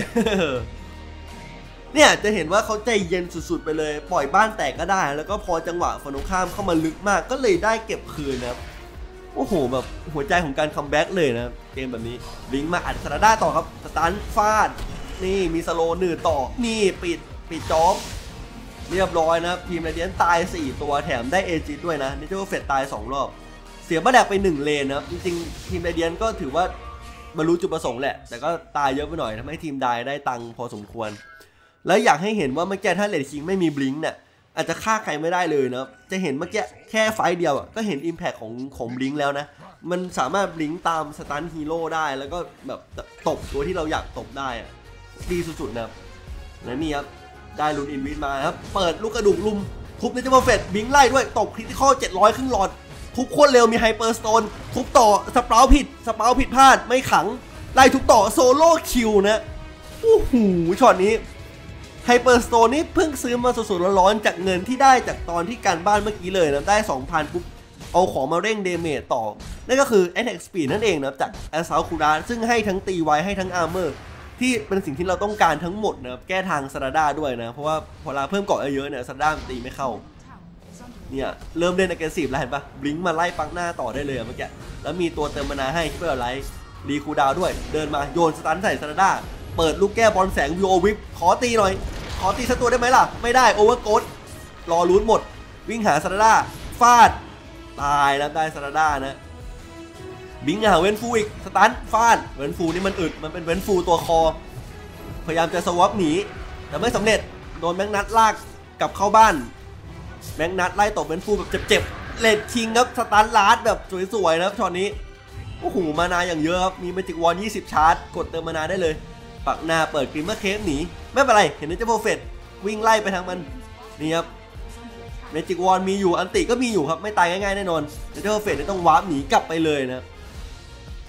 เนี่ยจะเห็นว่าเขาใจเย็นสุดๆไปเลยปล่อยบ้านแตกก็ได้แล้วก็พอจังหวะฝั่งตรงข้ามเข้ามาลึกมากก็เลยได้เก็บคืนนะครับโอ้โหแบบหัวใจของการคัมแบ็กเลยนะเกมแบบนี้ลิงมาอัดซาราด้าต่อครับสตันฟาดนี่มีสโลว์1ต่อนี่ปิดจ็อบเรียบร้อยนะทีมเรเดียนตาย4ตัวแถมได้เอจิด้วยนะนิเจอร์เฟตตาย2รอบเสียบัตแดกไป1เลนนะจริงๆทีมเรเดียนก็ถือว่าบรรลุจุดประสงค์แหละแต่ก็ตายเยอะไปหน่อยทำให้ทีมได้ตังค์พอสมควรแล้วอยากให้เห็นว่าเมื่อกี้ถ้าเลดคิงไม่มีบลิงก์เนี่ยอาจจะฆ่าใครไม่ได้เลยนะจะเห็นเมื่อกี้แค่ไฟเดียวก็เห็น Impact ของบลิงก์แล้วนะมันสามารถบลิงก์ตามสตันฮีโร่ได้แล้วก็แบบตบตัวที่เราอยากตบได้ดีสุดๆนะครับและนี่ครับได้ลุนอินวิทมาครับเปิดลูกกระดูกลุมทุบในจัมเบอร์เฟตบิงไล่ด้วยตบคริติคอล700ครึ่งหลอดทุบโคตรเร็วมีไฮเปอร์สโตนทุบต่อสเปาผิดพลาดไม่ขังไล่ทุบต่อโซโล่คิวนะโอ้โหช็อตนี้ไฮเปอร์สโตนนี่เพิ่งซื้อมาสดๆร้อนๆจากเงินที่ได้จากตอนที่การบ้านเมื่อกี้เลยนะได้ 2,000 ปุ๊บเอาของมาเร่งเดเมจต่อนั่นก็คือ Attack Speed นั่นเองนะจาก Assault Kuda ซึ่งให้ทั้งตีไวให้ทั้ง Armor ที่เป็นสิ่งที่เราต้องการทั้งหมดนะแก้ทางซาราด้าด้วยนะเพราะว่าพอเราเพิ่มเกาะเยอะเนี่ยซาราด้าตีไม่เข้าเนี่ยเริ่มเล่น Aggressive แล้วเห็นปะบลิงก์มาไล่ปักหน้าต่อได้เลยเมื่อกี้แล้วมีตัวเติมมานาให้เพื่อไลท์รีคูดาวด้วยเดินมาโยนสตันใส่ซาราด้าเปิดลูกแก้บอลแสงวิโอวิปขอตีหน่อยขอตีสักตัวได้ไหมล่ะไม่ได้โอเวอร์โกดรอลุ้นหมดวิ่งหาซาราด้าฟาดตายแล้วได้ซาราด้านะบิงหาเวนฟูอีกสตันฟาดเวนฟูนี่มันอึดมันเป็นเวนฟูตัวคอพยายามจะสวอปหนีแต่ไม่สำเร็จโดนแม็กนัทลากกลับเข้าบ้านแม็กนัทไล่ตบเวนฟูแบบเจ็บๆเลดคิงครับสตันลาดแบบสวยๆนะครับช็อตนี้โอ้โหมานาอย่างเยอะครับมีเมจิกวอล20ชาร์จกดเติมมานาได้เลยปักหน้าเปิดกริมเมอร์เคฟหนีไม่เป็นไรเห็นเนเจอร์โปรเฟตวิ่งไล่ไปทางมันนี่ครับเมจิกวอลมีอยู่อันติก็มีอยู่ครับไม่ตายง่ายๆแน่นอนเนเจอร์โปรเฟตต้องวาร์ปหนีกลับไปเลยนะ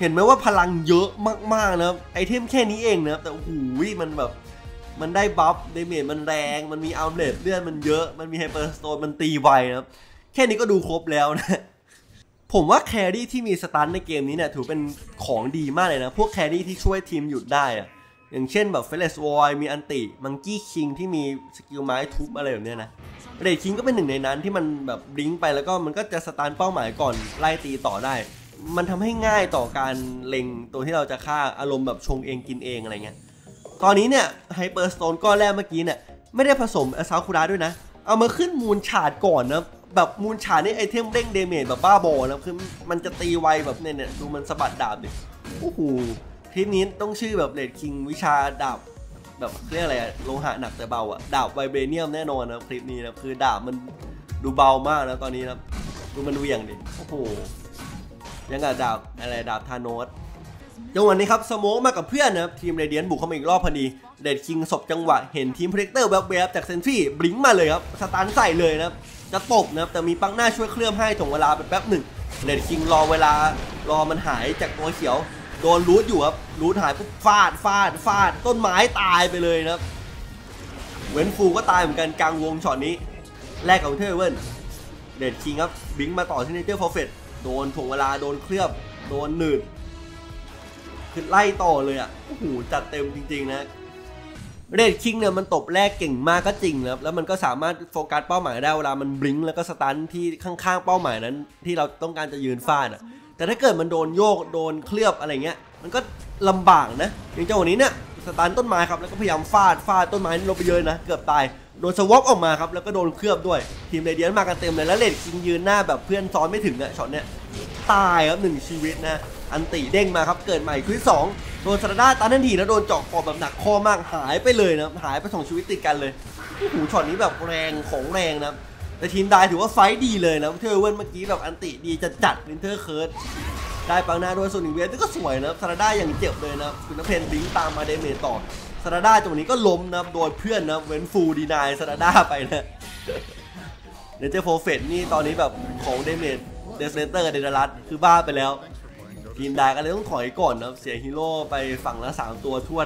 เห็นไหมว่าพลังเยอะมากๆนะไอเทมแค่นี้เองนะแต่โอ้โหมันแบบมันได้บัฟเดเมจมันแรงมันมีอัลเลตเลือดมันเยอะมันมีไฮเปอร์สโตนมันตีไวนะแค่นี้ก็ดูครบแล้วนะผมว่าแครี่ที่มีสตันในเกมนี้เนี่ยถือเป็นของดีมากเลยนะพวกแครี่ที่ช่วยทีมหยุดได้อะอย่างเช่นแบบเฟลสวอยมีอันติมังกี้คิงที่มีสกิลไม้ทุบอะไรแบบนี้นะเรดคิงก็เป็นหนึ่งในนั้นที่มันแบบบลิงก์ไปแล้วก็มันก็จะสตันเป้าหมายก่อนไล่ตีต่อได้มันทำให้ง่ายต่อการเล็งตัวที่เราจะฆ่าอารมณ์แบบชงเองกินเองอะไรเงี้ยตอนนี้เนี่ยไฮเปอร์สโตนก้อนแรกเมื่อกี้เนี่ยไม่ได้ผสมอาซาคุระด้วยนะเอามาขึ้นมูลฉาดก่อนนะแบบมูลฉาดนี่ไอเทมเด้งเดเมจแบบบ้าบอนะคือมันจะตีไวแบบเนี่ยดูมันสะบัดดาบดิโอ้โหคลิปนี้ต้องชื่อแบบเรดคิงวิชาดาบแบบเรียกอะไรโลหะหนักแต่เบาอะดาบไวเบเนียมแน่นอนนะคลิปนี้นะคือดาบมันดูเบามากนะตอนนี้นะดูมันเหวี่ยงดิโอ้โหยังกับดาบอะไรดาบธานอสจังหวะนี้ครับสโมกมากับเพื่อนนะทีมเรเดียนบุกเข้ามาอีกรอบพอดีเรดคิงสบจังหวะเห็นทีมโปรเจคเตอร์แวบๆจากเซนฟี่บลิงก์มาเลยครับสตันใส่เลยนะจะตบนะแต่มีปังหน้าช่วยเคลื่อนให้ถ่วงเวลาไปแป๊บหนึ่งเรดคิงรอเวลารอมันหายจากตัวเขียวโดนรูทอยู่ครับรูทหายปุ๊บฟาดต้นไม้ตายไปเลยนะเว้นฟูก็ตายเหมือนกันกลางวงช็อตนี้แลกกับเทอร์เวิร์นเรดคิงครับบลิงก์มาต่อที่เนเจอร์ฟอร์เฟตโดนถ่วงเวลาโดนเคลือบโดนหนืดคือไล่ต่อเลยอ่ะโอ้โหจัดเต็มจริงๆนะเรดคิงเนี่ยมันตบแรกเก่งมากก็จริงนะแล้วมันก็สามารถโฟกัสเป้าหมายได้เวลามันบลิงก์แล้วก็สตันที่ข้างๆเป้าหมายนั้นที่เราต้องการจะยืนฟาดอ่ะแต่ถ้าเกิดมันโดนโยกโดนเคลือบอะไรเงี้ยมันก็ลำบากนะอย่างจังหวะนี้เนี่ยสตันต้นไม้ครับแล้วก็พยายามฟาดต้นไม้ลงไปเยอะนะเกือบตายโดนสวอปออกมาครับแล้วก็โดนเคลือบด้วยทีมเรเดียนมากันเต็มเลยแล้วเรดคิงยืนหน้าแบบเพื่อนซ้อนไม่ถึงอะช็อตเนี้ยตายครับ1ชีวิตนะอันติเด้งมาครับเกิดใหม่ควิส2โดนซาราด้าตันทันทีแล้วโดนเจาะคอแบบหนักคอมากหายไปเลยนะหายไป2ชีวิตติดกันเลยโอ้โหช็อตนี้แบบแรงของแรงนะแต่ทีมได้ถือว่าไฟต์ดีเลยนะเทอร์เวิร์นเมื่อกี้แบบอันติดีจะจัดวินเทอร์เคิร์ดได้ปังหน้าด้วยส่วนหนึ่งเวทก็สวยนะซาราด้าอย่างเจ็บเลยนะคุณนเพนบิงตามมาเดเมจต่อซาราด้าจังหวะนี้ก็ล้มนะโดนเพื่อนนะเว้นฟูดีนายซาราด้าไปนะเนเจอร์โฟเฟตนี่ตอนนี้แบบของเดเมจเดสเลเตอร์เดนรัสคือบ้าไปแล้วทีมได้ก็เลยต้องถอยก่อนนะเสียฮีโร่ไปฝั่งละ3ตัวท้วน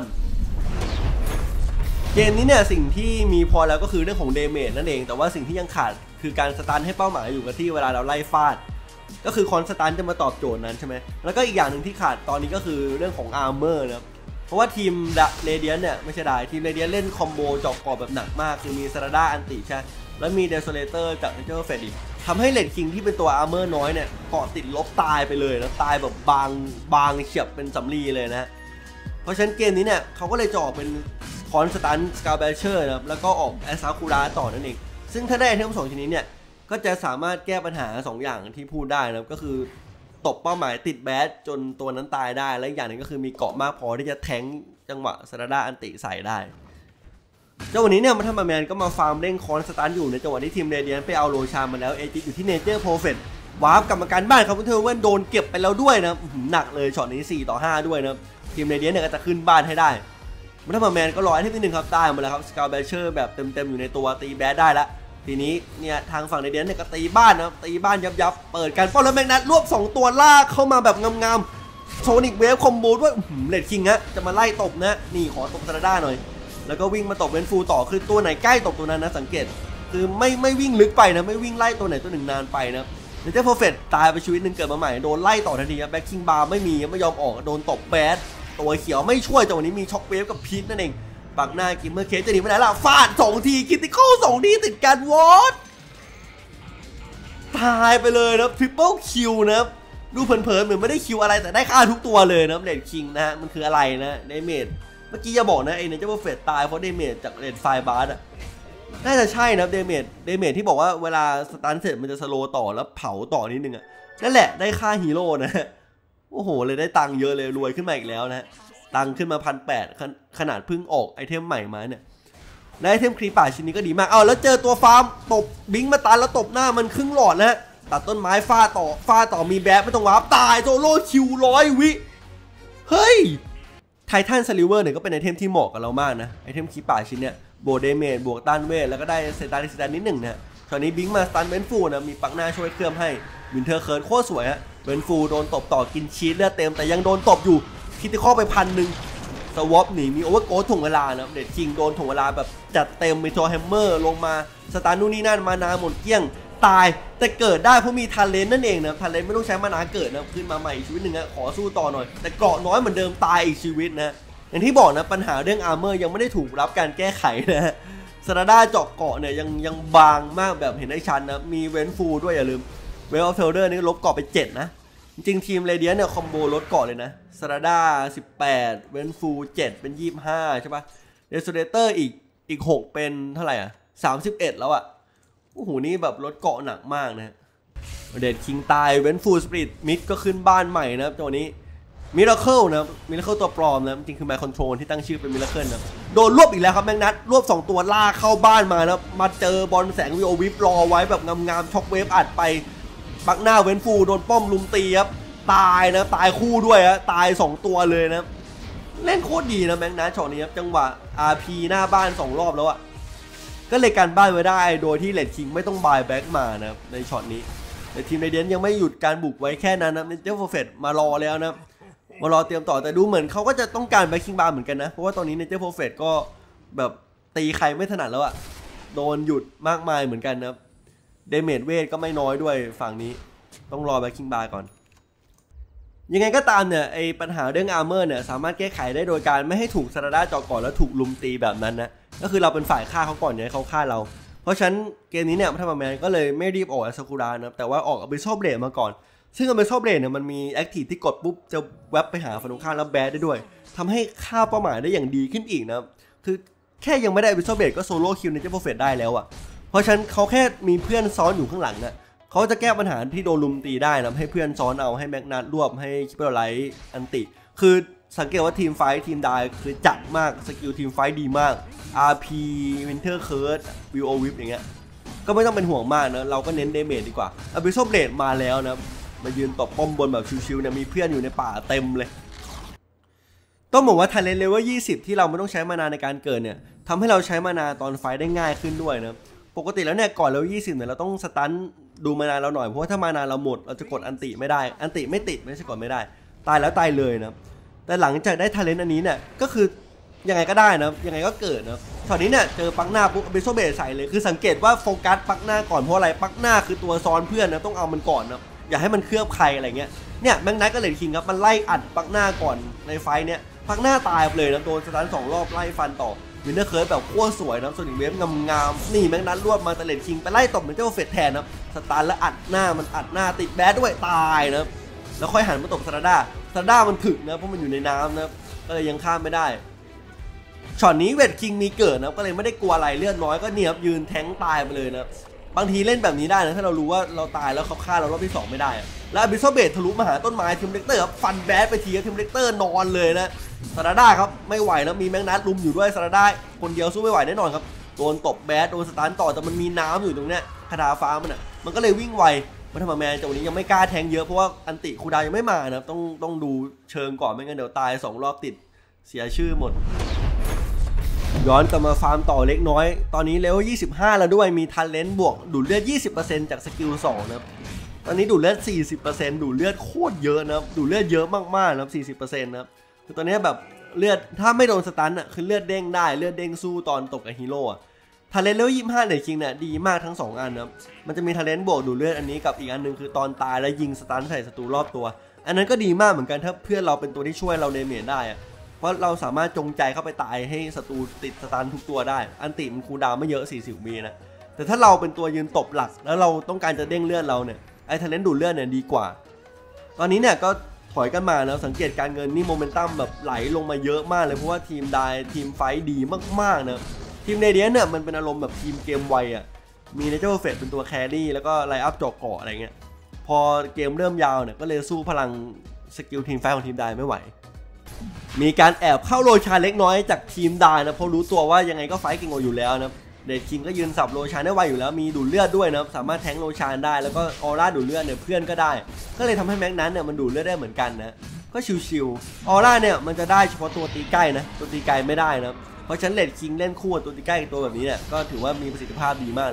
เกมนี้เนี่ยสิ่งที่มีพอแล้วก็คือเรื่องของเดเมจนั่นเองแต่ว่าสิ่งที่ยังขาดคือการสตันให้เป้าหมายอยู่กับที่เวลาเราไล่ฟาดก็คือคอนสตันจะมาตอบโจทย์นั้นใช่ไหมแล้วก็อีกอย่างหนึ่งที่ขาดตอนนี้ก็คือเรื่องของอาร์เมอร์นะครับเพราะว่าทีมเรเดียนเนี่ยไม่ใช่ได้ทีมเรเดียนเล่นคอมโบเจาะกรอบแบบหนักมากคือมีซาราด้าอันติใช่แล้วมีเดโซเลเตอร์จากเนเจอร์เฟดอีกทำให้เรดคิงที่เป็นตัวอาร์เมอร์น้อยเนี่ยเกาะติดลบตายไปเลยแล้วตายแบบบางเฉียบเป็นสำลีเลยนะเพราะฉะนั้นเกมนี้เนี่ยเขาก็เลยจะออกเป็นคอนสตันสกาเบเชอร์นะครับแล้วก็ออกแอสซาคูระต่อนั่นเองซึ่งถ้าได้ไอเทม2ชนิดเนี่ยก็จะสามารถแก้ปัญหา2อย่างที่พูดได้นะก็คือตบเป้าหมายติดแบดจนตัวนั้นตายได้และอีกอย่างหนึ่งก็คือมีเกาะมากพอที่จะแทงจังหวะซาราด้าอันติใส่ได้จังหวะนี้เนี่ยมันทำมาแมนก็มาฟาร์มเร่งคอนสตันอยู่ในจังหวะที่ทีมเรเดียนไปเอาโรชามาแล้วเอจิอยู่ที่เนเจอร์โพรเฟตวาร์ปกลับมาการบ้านครับเทอร์เวนโดนเก็บไปแล้วด้วยนะหนักเลยช็อตนี้4-5ด้วยนะทีมเรเดียนเนี่ยก็จะขึ้นบ้านให้ได้มันทำมาแมนก็รอให้ทีนึงครับได้มาแล้วครับสกาเบเชอร์แบบเต็มอยู่ในตัวตีแบดได้แล้วทีนี้เนี่ยทางฝั่งเรเดียนเนี่ยก็ตีบ้านนะตีบ้านยับเปิดการป้อนแล้วแมกนัทรวบ2ตัวลากเข้ามาแบบงามๆโซนิกเวฟคอมโบด้วยเรดคิงฮะจะมาไล่ตบนะนี่ขอตบซาราด้าหน่อยแล้วก็วิ่งมาตบเวนฟูต่อคือตัวไหนใกล้ตบตัวนั้นนะสังเกตคือไม่วิ่งลึกไปนะไม่วิ่งไล่ตัวไหนตัวหนึ่งนานไปนะเนเจอร์เพอร์เฟคตายไปชีวิตหนึ่งเกิดมาใหม่โดนไล่ต่อทันทีครับแบ็คคิงบาร์ไม่มีไม่ยอมออกโดนตบแบดตัวเขียวไม่ช่วยจังหวะนี้มีช็อคเวฟกับพีทนั่นเองปักหน้ากิมเมอร์เคสจะหนีไปไหนล่ะฟาด2ทีคิติคอล2ทีติดกันวอตตายไปเลยนะทริปเปิลคิวนะดูเผินๆเหมือนไม่ได้คิวอะไรแต่ได้ฆ่าทุกตัวเลยนะเรดคิงนะมันคืออะไรนะเดเมจเมื่อกี้จะบอกนะไอ้เนเจอร์เพอร์เฟคตายเพราะเดเมจจากเรดไฟบาร์อะน่าจะใช่นะเดเมจที่บอกว่าเวลาสตันเสร็จมันจะสโลต่อแล้วเผาต่อนิดนึงอะนั่นแหละได้ค่าฮีโร่นะโอ้โหเลยได้ตังค์เยอะเลยรวยขึ้นมาอีกแล้วนะตังค์ขึ้นมา1,800ขนาดเพิ่งออกไอเทมใหม่มาเนี่ยไอเทมครีป่าชิ้นนี้ก็ดีมากเอาแล้วเจอตัวฟาร์มตบบิงมาตันแล้วตบหน้ามันครึ่งหลอดนะตัดต้นไม้ฟาดต่อมีแบดไม่ต้องวาร์ปตายโซโล่คิว100 วิเฮ้ยไททันสลิเวอร์เนี่ยก็เป็นไอเทมที่เหมาะกับเรามากนะไอเทมครีป่าชิ้นเนี่ยบวกเดเมจบวกต้านเวทแล้วก็ได้เซตานิสแตนนิดหนึ่งนะอนนี้บิงมาสตันเวนฟูนะมีปักหน้าช่วยเคลื่อนให้วินเทอร์เคิร์ดโคตรสวยฮะเวนฟูโดนตบต่อกินชีสเลือดเต็มแต่ยังโดนตบอยู่คิดที่ข้อไป1,000สวอปหนีมีโอเวอร์โกถ่วงเวลานะเด็ดคิงโดนถ่วงเวลาแบบจัดเต็มมีโทแฮมเมอร์ลงมาสตาร์นู่นนี่นั่นมานาหมดเกลี้ยงตายแต่เกิดได้เพราะมีทาเลนต์นั่นเองนะทาเลนต์ไม่ต้องใช้มานาเกิดนะขึ้นมาใหม่ชีวิตหนึ่งอะขอสู้ต่อหน่อยแต่เกราะน้อยเหมือนเดิมตายอีกชีวิตนะอย่างที่บอกนะปัญหาเรื่องอาร์เมอร์ยังไม่ได้ถูกรับการแก้ไขนะซาราด้าเจาะเกาะเนี่ยยังบางมากแบบเห็นได้ชัดนะมีเวนฟูด้วยอย่าลืมเวลเฟลเดอร์นี่ลบเกาะไป7นะจริงทีมเรเดียนเนี่ยคอมโบลดเกาะเลยนะซาราด้า18เวนฟู7เป็น25ใช่ปะเดโซเดเตอร์อีก6เป็นเท่าไหร่อ่ะ31แล้วอ่ะโอ้โหนี่แบบลดเกาะหนักมากนะเดดคิงตายเวนฟูสปิริตมิดก็ขึ้นบ้านใหม่นะตัวนี้มิราเคิลนะมิราเคิลตัวปลอมนะจริงคือแมคคอนโทรลที่ตั้งชื่อเป็นมิราเคิลนะโดนรวบอีกแล้วครับแมกนัทรวบ2ตัวล่าเข้าบ้านมานะมาเจอบอลแสงวิโอวิปรอไว้แบบงามๆช็อกเวฟอัดไปปักหน้าเวนฟูโดนป้อมลุมตีครับตายนะตายคู่ด้วยฮะตาย2ตัวเลยนะเล่นโคตรดีนะแมกนัทช็อตนี้ครับจังหวะ RP หน้าบ้าน2รอบแล้วอะก็เลยการบ้านไว้ได้โดยที่เลดคิงไม่ต้องบายแบ็กมานะในช็อตนี้แต่ทีมเรเดียนยังไม่หยุดการบุกไว้แค่นั้นนะเจฟเฟตมารอแล้วนะมารอเตรียมต่อแต่ดูเหมือนเขาก็จะต้องการแบ็คคิงบาร์เหมือนกันนะเพราะว่าตอนนี้เนเจอร์โฟเฟตก็แบบตีใครไม่ถนัดแล้วอะโดนหยุดมากมายเหมือนกันนะเดเมจเวทก็ไม่น้อยด้วยฝั่งนี้ต้องรอแบ็คคิงบาร์ก่อนยังไงก็ตามเนี่ยไอปัญหาเรื่องอาร์เมอร์เนี่ยสามารถแก้ไขได้โดยการไม่ให้ถูกซาราด้าเจาะก่อนแล้วถูกลุมตีแบบนั้นนะก็คือเราเป็นฝ่ายฆ่าเขาก่อนอย่าให้เขาฆ่าเราเพราะฉะนั้นเกมนี้เนี่ยพัฒนาแมนก็เลยไม่รีบออกซากุระนะแต่ว่าออกบิชอปเบลดมาก่อนซึ่งบิชอปเบลดเนี่ยมันมีแอคทีฟที่กดปุ๊บจะแวบไปหาฝั่งตรงข้ามแล้วแบดได้ด้วยทำให้ฆ่าเป้าหมายได้อย่างดีขึ้นอีกนะคือแค่ยังไม่ได้บิชอปเบลดก็โซโล่คิวในเจฟเฟตได้แล้วอ่ะเพราะฉะนั้นเขาแค่มีเพื่อนซ้อนอยู่ข้างหลังนะเขาจะแก้ปัญหาที่โดนลุมตีได้นะให้เพื่อนซ้อนเอาให้แม็กนัทรวบให้คิปเปอร์ไลท์อันติคือสังเกตว่าทีมไฟทีมได้คือจัดมากสกิลทีมไฟดีมาก RP Winter Curse VO Whip อย่างเงี้ยก็ไม่ต้องเป็นห่วงมากนะเราก็เน้นเดเมจดีกว่าอบิโซเบลดมาแล้วนะมายืนตบป้อมบนแบบชิวๆเนี่ยมีเพื่อนอยู่ในป่าเต็มเลยต้องบอกว่าทาเลนต์เลเวล20ที่เราไม่ต้องใช้มานาในการเกิดเนี่ยทำให้เราใช้มานาตอนไฟได้ง่ายขึ้นด้วยนะปกติแล้วเนี่ยก่อนเลเวล20เนี่ยเราต้องสตันดูมานาเราหน่อยเพราะว่าถ้ามานาเราหมดเราจะกดอันติไม่ได้อันติไม่ติดไม่ใช่กดไม่ได้ตายแล้วตายเลยนะแต่หลังจากได้ทาเลนต์อันนี้เนี่ยก็คือยังไงก็ได้นะยังไงก็เกิดนะตอนนี้เนี่ยเจอปักหน้าปุ๊บเบโซเบสใส่เลยคือสังเกตว่าโฟกัสปักหน้าก่อนเพราะอะไรปักหน้าคือตัวซ้อนเพื่อนนะต้องเอามันก่อนนะอย่าให้มันเคลือบใครอะไรเงี้ยเนี่ยแมกนัทก็เลดคิงครับมันไล่อัดปักหน้าก่อนในไฟเนี่ยปักหน้าตายเลยนะโดนสตัน2รอบไล่ฟันต่อวินเนอร์เคิร์ดแบบโคตรสวยนะส่วนอีกเวฟงามๆนี่แมกนัทรวบมาแต่เลดคิงไปไล่ตบเหมือนเจ้าเฟตแทนนะสตันแล้วอัดหน้ามันอัดหน้าติดแบดด้วยตายนะแล้วค่อยหันมาตบซาราด้ามันถึกนะเพราะมันอยู่ในน้ำนะก็เลยยังข้ามไม่ได้ช็อตนี้เวทคิงมีเกิดนะก็เลยไม่ได้กลัวอะไรเลือดน้อยก็เนียบยืนแทงตายไปเลยนะบางทีเล่นแบบนี้ได้นะถ้าเรารู้ว่าเราตายแล้วเขาฆ่าเรารอบที่2ไม่ได้แล้วอบิโซเบตทะลุมาหาต้นไม้ทีมเลกเตอร์ครับฟันแบดไปทีทีมเลกเตอร์นอนเลยนะซาราด้าครับไม่ไหวแล้วมีแมกนัทลุมอยู่ด้วยซาราด้าคนเดียวสู้ไม่ไหวแน่นอนครับโดนตบแบดโดนสตาร์ทต่อแต่มันมีน้ำอยู่ตรงเนี้ยคาถาฟ้ามันก็เลยวิ่งไวมัทำมาแมนจากวันนี้ยังไม่กล้าแทงเยอะเพราะว่าอันติคูดายังไม่มานะต้องดูเชิงก่อนไม่งั้นเดี๋ยวตาย2รอบติดเสียชื่อหมดย้อนกลับมาฟาร์มต่อเล็กน้อยตอนนี้เลเวล25แล้วด้วยมีทันเลนต์บวกดูดเลือด 20% จากสกิล2นะครับตอนนี้ดูดเลือด 40% ดูดเลือดโคตรเยอะนะครับดูดเลือดเยอะมากๆนะครับ 40% นะครับคือตอนนี้แบบเลือดถ้าไม่โดนสตันอ่ะคือเลือดเด้งได้เลือดเด้งสู้ตอนตกกับฮีโร่ทันเลนต์เลเวล25เนี่ยจริงเนี่ยดีมากทั้ง2อันนะครับมันจะมีทันเลนต์บวกดูดเลือดอันนี้กับอีกอันนึงคือตอนตายแล้วยิงสตันใส่ศัตรูรอบตัวอันนั้นก็ดีมากเหมือนกันถ้าเพื่อนเราเป็นตัวที่ช่วยเราเดเมจได้เพราะเราสามารถจงใจเข้าไปตายให้ศัตรูติดสตันทุกตัวได้อันติมันคูลดาวน์ไม่เยอะ40 วินะแต่ถ้าเราเป็นตัวยืนตบหลักแล้วเราต้องการจะเด้งเลือดเราเนี่ยไอ้ทันเลนต์ดูดเลือดเนี่ยดีกว่าตอนนี้เนี่ยก็ถอยกันมาแล้วสังเกตการเงินนี่โมเมนตัมแบบไหลลงมาเยอะมากเลยเพราะว่าทีมได้ทีมไฟดีมากๆนะทีมเรเดียนเนี่ยมันเป็นอารมณ์แบบทีมเกมไวอ่ะมีเนเจอร์เฟตเป็นตัวแครี่แล้วก็ไลน์อัพเจาะเกาะอะไรเงี้ยพอเกมเริ่มยาวเนี่ยก็เลยสู้พลังสกิลทีมไฟของทีมได้ไม่ไหวมีการแอบเข้าโรชาเล็กน้อยจากทีมได้นะเพราะรู้ตัวว่ายังไงก็ไฟเก่งกว่าอยู่แล้วนะเดดคิงก็ยืนสับโรชานได้ไวอยู่แล้วมีดูดเลือดด้วยนะสามารถแทงโรชานได้แล้วก็ออร่าดูดเลือดเนี่ยเพื่อนก็ได้ก็เลยทำให้แม็กนั้นเนี่ยมันดูดเลือดได้เหมือนกันนะก็ชิวๆออร่าเนี่ยมันจะได้เฉพาะตัวตีใกล้นะตัวตีไกลไม่ได้นะเพราะฉะนั้นเดดคิงเล่นคู่ตัวตีใกล้ตัวแบบนี้เนี่ยก็ถือว่ามีประสิทธิภาพดีมากเลย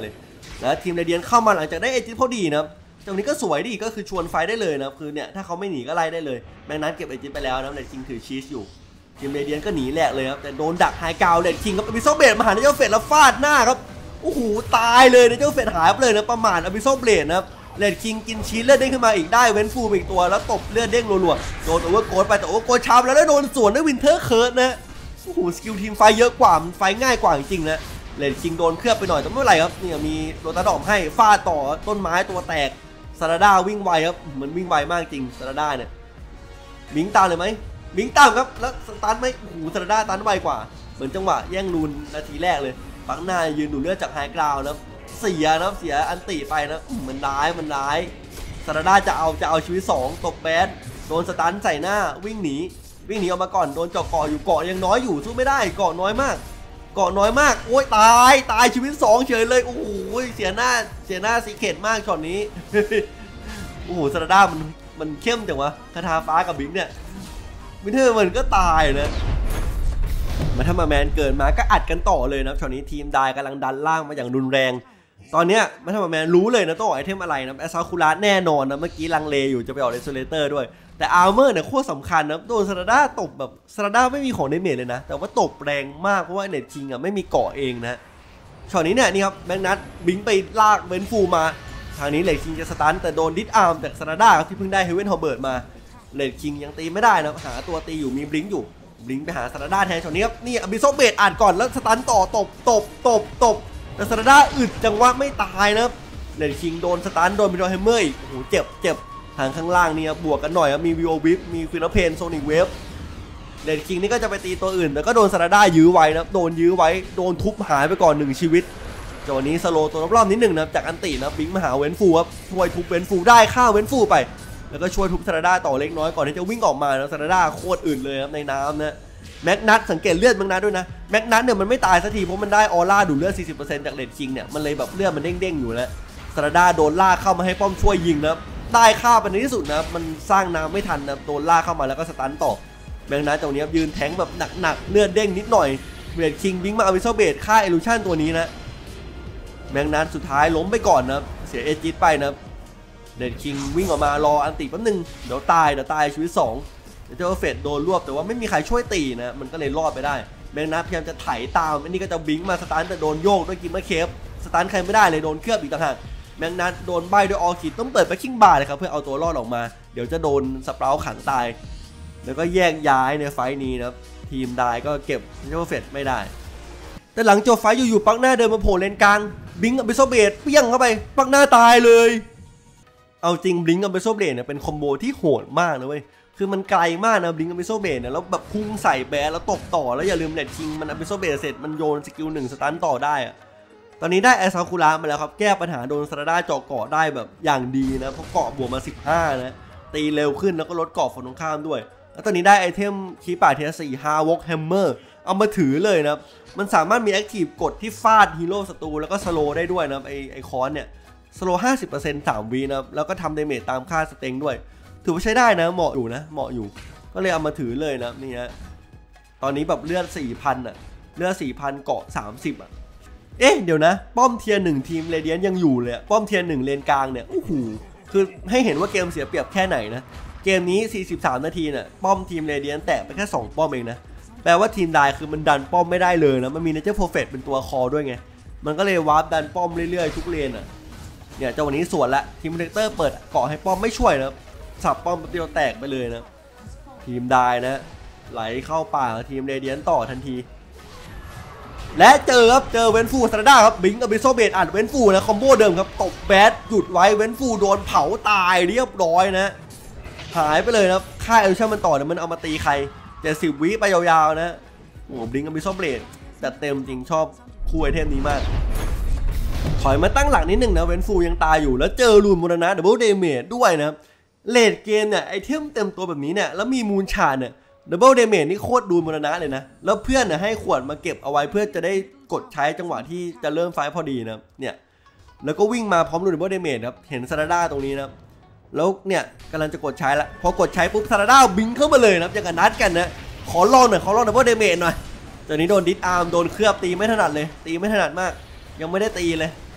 แล้วทีมเรเดียนเข้ามาหลังจากได้เอจิตพอดีนะครับตรงนี้ก็สวยดีก็คือชวนไฟได้เลยนะครับคือเนี่ยถ้าเขาไม่หนีก็ไล่ได้เลยแมงนัทเก็บเอจิตไปแล้วนะเลดคิงถือชีสอยู่ทีมเรเดียนก็หนีแหลกเลยครับแต่โดนดักไฮกราวเลดคิงครับอบิโซเบดมาหาเจ้าเฟดแล้วฟาดหน้าครับโอ้โหตายเลยเจ้าเฟดหายไปเลยนะประมาทอบิโซเบดนะครับเลดคิงกินชีสเลือดเด้งขึ้นมาอีกได้เว้นฟูอีกตัวแล้วตบเลือดเด้งรัวๆโดนโอเวอร์โกดไปแต่โอเวอร์โกดช้ำแล้วโดนสวนด้วยวินเทอร์เคิร์ดนะโอ้โหสกิลทีมไฟเยอะกว่ามันไฟง่ายกว่าจริงๆนะเลดคิงโดนเคลือบไปหน่อยแต่ไม่เป็นไรครับเนี่ยมีโรตาดอมให้ฟาดต่อต้นไม้ตัวแตกซาราด้าวิ่งไวครับเหมือนวิ่งไวมากจริงซาราด้าเนี่ยบิงตามเลยไหมบิงตามครับแล้วสตันไหมโอ้โหซาราด้าตันไวกว่าเหมือนจังหวะแย่งลูนนาทีแรกเลยปักหน้ายืนดูเลือดจากไฮกราวนะเสียอันติไปนะมันร้ายซาราด้าจะเอาชีวิต2ตบแบดโดนสตันใส่หน้าวิ่งหนีออกมาก่อนโดนเจาะเกาะอยู่เกาะยังน้อยอยู่สู้ไม่ได้เกาะน้อยมากโอ้ยตายชีวิต2เฉยเลยโอ้โหเสียหน้าซีเคร็ตมากช็อตนี้ โอ้โหซาราด้ามันเข้มจังวะคาถาฟ้ากับบิงเนี่ยวินเทอร์มันก็ตายนะมาถ้ามาแมนเกินมาก็อัดกันต่อเลยนะช็อตนี้ทีมไดกำลังดันล่างมาอย่างรุนแรงตอนเนี้ยมาถ้ามาแมนรู้เลยนะต้องออกไอเทมอะไรนะแอสซาคูล่าแน่นอนนะเมื่อกี้ลังเลอยู่จะไปออกเรสโซเลเตอร์ด้วยแต่อาร์เมอร์เนี่ยโคตรสำคัญนะโดนซาราด้าตบแบบซาราด้าไม่มีของเดเมจเลยนะแต่ว่าตบแรงมากเพราะว่าเน็ตคิงอ่ะไม่มีเกาะเองนะช็อตนี้เนี่ยนี่ครับแมงนัทบิงไปลากเวนฟูมาทางนี้เลดคิงจะสตันแต่โดนดิสอาร์มจากซาราด้าครับที่เพิ่งได้เฮเว่นฮอเบิร์ตมาเลดคิงยังตีไม่ได้นะหาตัวตีอยู่มีบลิงอยู่บลิงไปหาซาราด้าแทนช็อตนี้ครับนี่อบิโซเบตอ่านก่อนแล้วสตันต่อตบแต่ซาราด้าอึดจังว่าไม่ตายนะเลดคิงโดนสตันโดนมิดเฮมเมอร์อีกโอ้โหเจ็บทางข้างล่างเนี่ยบวกกันหน่อยครับมีวิโอวิฟมีควินเพนโซนิกเวฟเลดคิงนี่ก็จะไปตีตัวอื่นแต่ก็โดนซาราด้ายื้อไว้นะโดนยื้อไว้โดนทุบหายไปก่อน1ชีวิตจังหวะนี้สโลตัวรอบๆนิดหนึ่งนะจากอันตินะบิงมาหาเวนฟูครับช่วยทุบเวนฟูได้ฆ่าเวนฟูไปแล้วก็ช่วยทุบซาราด้าต่อเล็กน้อยก่อนที่จะวิ่งออกมาแล้วซาราด้าโคตรอื่นเลยครับในน้ำนะแม็กนัทสังเกตเลือดแม็กนัทด้วยนะแม็กนัทเนี่ยมันไม่ตายสักทีเพราะมันได้ออร่าดูดเลือด 40% จากเลดคิงเนี่ยมันเลยแบบเลือดมันเด้งๆอยู่แล้วซาราด้าโดนลากเข้ามาให้ป้อมช่วยยิงนะได้ฆ่าไปในที่สุดนะมันสร้างน้ำไม่ทันนะโดนลากเข้ามาแล้วก็สตันต่อแม็กนัทตรงนี้ยืนแทงแบบหนักๆเลือดเด้งนิดหน่อยเลดคิงบิงมาอวิโซเบตฆ่าเอลูชันตัวนี้นะแม็กนัทสุดท้ายล้มไปก่อนนะเสียเอจิตไปนะเลดคิงวิ่งออกมารออันติแป๊บนึงเดี๋ยวตายชีวิต2เจ้าเฟดโดนรวบแต่ว่าไม่มีใครช่วยตีนะมันก็เลยรอดไปได้แมงนัทพยายามจะไถตามอันนี้ก็จะบิงมาสตันแต่โดนโยกด้วยกิมเมอร์เคฟสตันใครไม่ได้เลยโดนเคลือบอีกต่างหากแมงนัทโดนใบด้วยออคิดต้องเปิดไปคิงบาร์เลยครับเพื่อเอาตัวรอดออกมาเดี๋ยวจะโดนสเปราขังตายแล้วก็แยกย้ายในไฟนี้นะครับทีมได้ก็เก็บเจ้าเฟดไม่ได้แต่หลังจบไฟอยู่ๆปักหน้าเดินมาโผล่เลนกลางบิงกับเบโซเบดเปี้ยงเข้าไปปักหน้าตายเลยเอาจริงบิงกับเบโซเบดเนี่ยเป็นคอมโบที่โหดมากนะเว้ยคือมันไกลมากนะบลิงกับอบิโซเบตเนี่ยแล้วแบบพุ่งใส่แบแล้วตบต่อแล้วอย่าลืมเลดคิงมันอบิโซเบตเสร็จมันโยนสกิล1สตันต่อได้อะตอนนี้ได้แอสซาคุระมาแล้วครับแก้ปัญหาโดนซาราด้าเจาะเกาะได้แบบอย่างดีนะเพราะเกาะบวกมา15นะตีเร็วขึ้นแล้วก็ลดเกาะฝั่งตรงข้ามด้วยแล้วตอนนี้ได้ไอเทมคีป่าเทีย4 ฮาวอกแฮมเมอร์เอามาถือเลยนะมันสามารถมีแอคทีฟกดที่ฟาดฮีโร่ศัตรูแล้วก็สโลได้ด้วยนะไอคอนเนี่ยสโล 50% 3 วินะแล้วก็ทำดาเมจตามค่าสเต็งด้วยถือว่าใช้ได้นะเหมาะอยู่ก็เลยเอามาถือเลยนะนี่ฮะตอนนี้แบบเลือด 4,000 อ่ะเลือด 4,000 เกาะ 30 อ่ะเดี๋ยวนะป้อมเทียร์1ทีมเรเดียนยังอยู่เลยป้อมเทียร์1เลนกลางเนี่ยโอ้โหคือให้เห็นว่าเกมเสียเปรียบแค่ไหนนะเกมนี้43นาทีน่ะป้อมทีมเรเดียนแตะไปแค่2ป้อมเองนะแปลว่าทีมได้คือมันดันป้อมไม่ได้เลยนะมันมีเนเจอร์โปรเฟตเป็นตัวคอด้วยไงมันก็เลยวาร์ปดันป้อมเรื่อยๆทุกเลนอ่ะเนี่ยจังหวะนี้สวนละทีมโปรเทคเตอร์เปิดเกาะให้ป้อมไม่ช่วยนะสับป้อมเดียวแตกไปเลยนะทีมได้นะไหลเข้าป่าทีมเรเดียนต่อทันทีและเจอเวนฟูซาราด้าครับบิงกับบิโซเบตอัดเวนฟูนะคอมโบเดิมครับตบแบดหยุดไว้เวนฟูโดนเผาตายเรียบร้อยนะหายไปเลยนะค่าเอลชั่นมันต่อเนี่ยมันเอามาตีใคร70 วิไปยาวๆนะโอ้บิงกับบิโซเบตแต่เต็มจริงชอบคู่ไอเทมนี้มากถอยมาตั้งหลักนิดหนึ่งนะเวนฟูยังตายอยู่แล้วเจอรูนมูรณะดับเบิลเดเมจด้วยนะเลดเกมเนี่ยไอเทมเต็มตัวแบบนี้เนี่ยแล้วมีมูนชาเนี่ยดับเบิลเดเมจนี่โคตรดูมูรณะเลยนะแล้วเพื่อนให้ขวดมาเก็บเอาไว้เพื่อจะได้กดใช้จังหวะที่จะเริ่มไฟพอดีนะเนี่ยแล้วก็วิ่งมาพร้อมดับเบิลเดเมจครับเห็นซาราด้าตรงนี้นะแล้วเนี่ยกำลังจะกดใช้ละพอกดใช้ปุ๊บซาราด้าบิงเข้ามาเลยนะอย่างกันนัดกันนะขอลองดับเบิลเดเมจหน่อยตอนนี้โดนดิสอาร์มโดนเคลือบตีไม่ถนัดเลยตีไม่ถนัดมากยังไม่ได้ตีเลย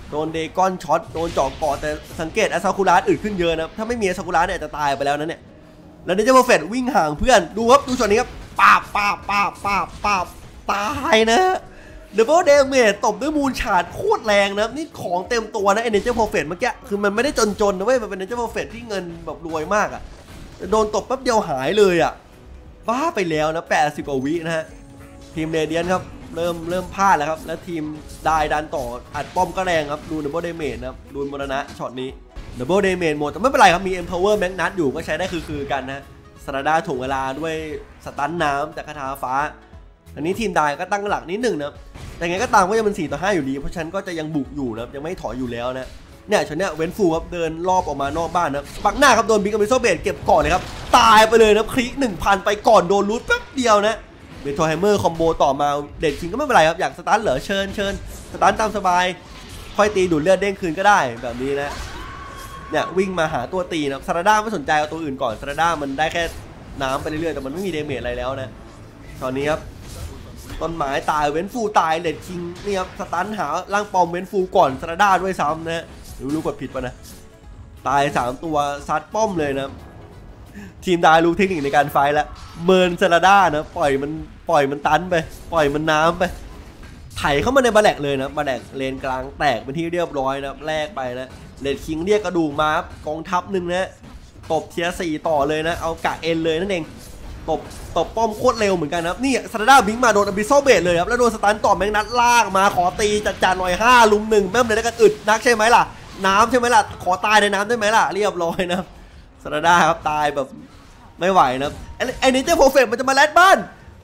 โดนเดกอนช็อตโดนเจาะเกาะแต่สังเกตอาซากุระอึดขึ้นเยอะนะถ้าไม่มีอาซากุระเนี่ยจะตายไปแล้วนะเนี่ยแล้วเนเจอร์เพอร์เฟกต์วิ่งห่างเพื่อนดูครับดูช็อตนี้ครับป้าบตายนะเดบิวต์เดเมจตบด้วยมูลฉาดโคตรแรงนะนี่ของเต็มตัวนะเนเจอร์เพอร์เฟกต์เมื่อกี้คือมันไม่ได้จนนะเว้ยมันเป็นเนเจอร์เพอร์เฟกต์ที่เงินแบบรวยมากอ่ะโดนตบแป๊บเดียวหายเลยอ่ะบ้าไปแล้วนะ80 กว่าวินะฮะทีมเรเดียนครับเริ่มพลาดแล้วครับแล้วทีมได้ดันต่ออัดป้อมก็แรงครับดูดับเบิลเดเมจนะครับดูมรณะช็อตนี้ดับเบิลเดเมจหมดแต่ไม่เป็นไรครับมี Empower Magnus อยู่ก็ใช้ได้คือกันนะสตาร์ดาถ่วงเวลาด้วยสตันน้ำจากคาถาฟ้าอันนี้ทีมได้ก็ตั้งหลักนิดหนึ่งนะแต่ไงก็ตามก็ยังเป็น4-5อยู่ดีเพราะฉะนั้นก็จะยังบุกอยู่นะยังไม่ถอยอยู่แล้วนะเนี่ยช็อตเนี้ยเว้นฟูครับเดินรอบออกมานอกบ้านนะปักหน้าครับโดนบิ๊กอมิโซเบตเก็บก่อนเลยครับตายไปเลยนะคลิก 1,000 ไปก่อนโดนรูทแป๊บเดียวนะเบทโทแฮมเมอร์คอมโบต่อมาเด็ดคิงก็ไม่เป็นไรครับอยากสตันเหรอเชิญสตันตามสบายค่อยตีดูดเลือดเด้งคืนก็ได้แบบนี้นะเนี่ยวิ่งมาหาตัวตีนะซาราด้าไม่สนใจเอาตัวอื่นก่อนซาราด้ามันได้แค่น้ำไปเรื่อยๆแต่มันไม่มีเดเมจอะไรแล้วนะตอนนี้ครับต้นไม้ตายเว้นฟูตายเด็ดคิงนี่ครับสตันหาล่างปอมเว้นฟูก่อนซาราด้าด้วยซ้ำนะรู้กดผิดปะนะตาย3ตัวซัดป้อมเลยนะทีมดารู้เทคนิคในการไฟแล้วเมินซาราด้านะปล่อยมันตันไปปล่อยมันน้ำไปไถเข้ามาในบาแลกเลยนะบาแลกเลนกลางแตกเป็นที่เรียบร้อยนะแลกไปนะเลดคิงเรียกกระดูกมากองทัพหนึ่งนะตบเทียร์4ต่อเลยนะเอากะเอ็นเลยนั่นเองตบป้อมโคตรเร็วเหมือนกันนะนี่ซาราด้าบิงมาโดนอบิโซเบตเลยครับแล้วโดนสตันต่อแมงนัดลากมาขอตีจัดหน่อย5 ลุม 1แม่มเลยแล้วกันอึดนักใช่ไหมล่ะน้ำใช่ไหมล่ะขอตายในน้ำได้ไหมล่ะเรียบร้อยนะซาราด้าครับตายแบบไม่ไหวนะไอ้เนเจอร์เพอร์เฟกต์มันจะมาแรดบ้าน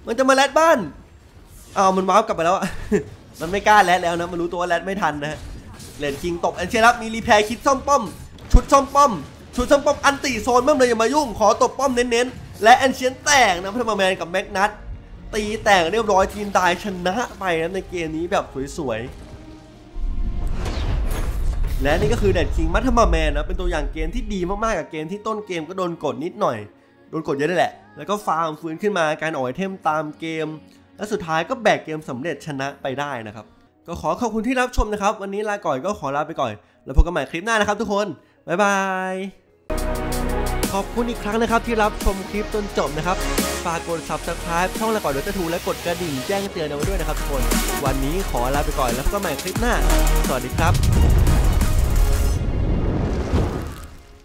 มันวาร์ปกลับไปแล้วมันไม่กล้าแรดแล้วนะมันรู้ตัวแรดไม่ทันนะเลนคิงตบแอนเชียรับมีรีแพร์คิดซ่อมป้อมชุดซ่อมป้อมอันติโซนแม่มเลยอย่ามายุ่งขอตบป้อมเน้นและแอนเชียนแตกนะพัทมาแมนกับแม็กนัทตีแตกเรียบร้อยทีมตายชนะไปนะในเกมนี้แบบสวยๆและนี่ก็คือเด็ดคิงมัทมาแมนนะเป็นตัวอย่างเกมที่ดีมากๆกับเกมที่ต้นเกมก็โดนกดนิดหน่อยโดนกดเยอะได้แหละแล้วก็ฟาร์มฟื้นขึ้นมาการออกไอเทมตามเกมและสุดท้ายก็แบกเกมสำเร็จชนะไปได้นะครับก็ขอขอบคุณที่รับชมนะครับวันนี้ลาก่อนก็ขอลาไปก่อนแล้วพบกันใหม่คลิปหน้านะครับทุกคนบ๊ายบายขอบคุณอีกครั้งนะครับที่รับชมคลิปจนจบนะครับฝากกด Subscribe ช่องละก่อนเดี๋ยวจะถูกและกดกระดิ่งแจ้งเตือนเอาไว้ด้วยนะครับทุกคนวันนี้ขอลาไปก่อนแล้วพบกันใหม่คลิปหน้าสวัสดีครับ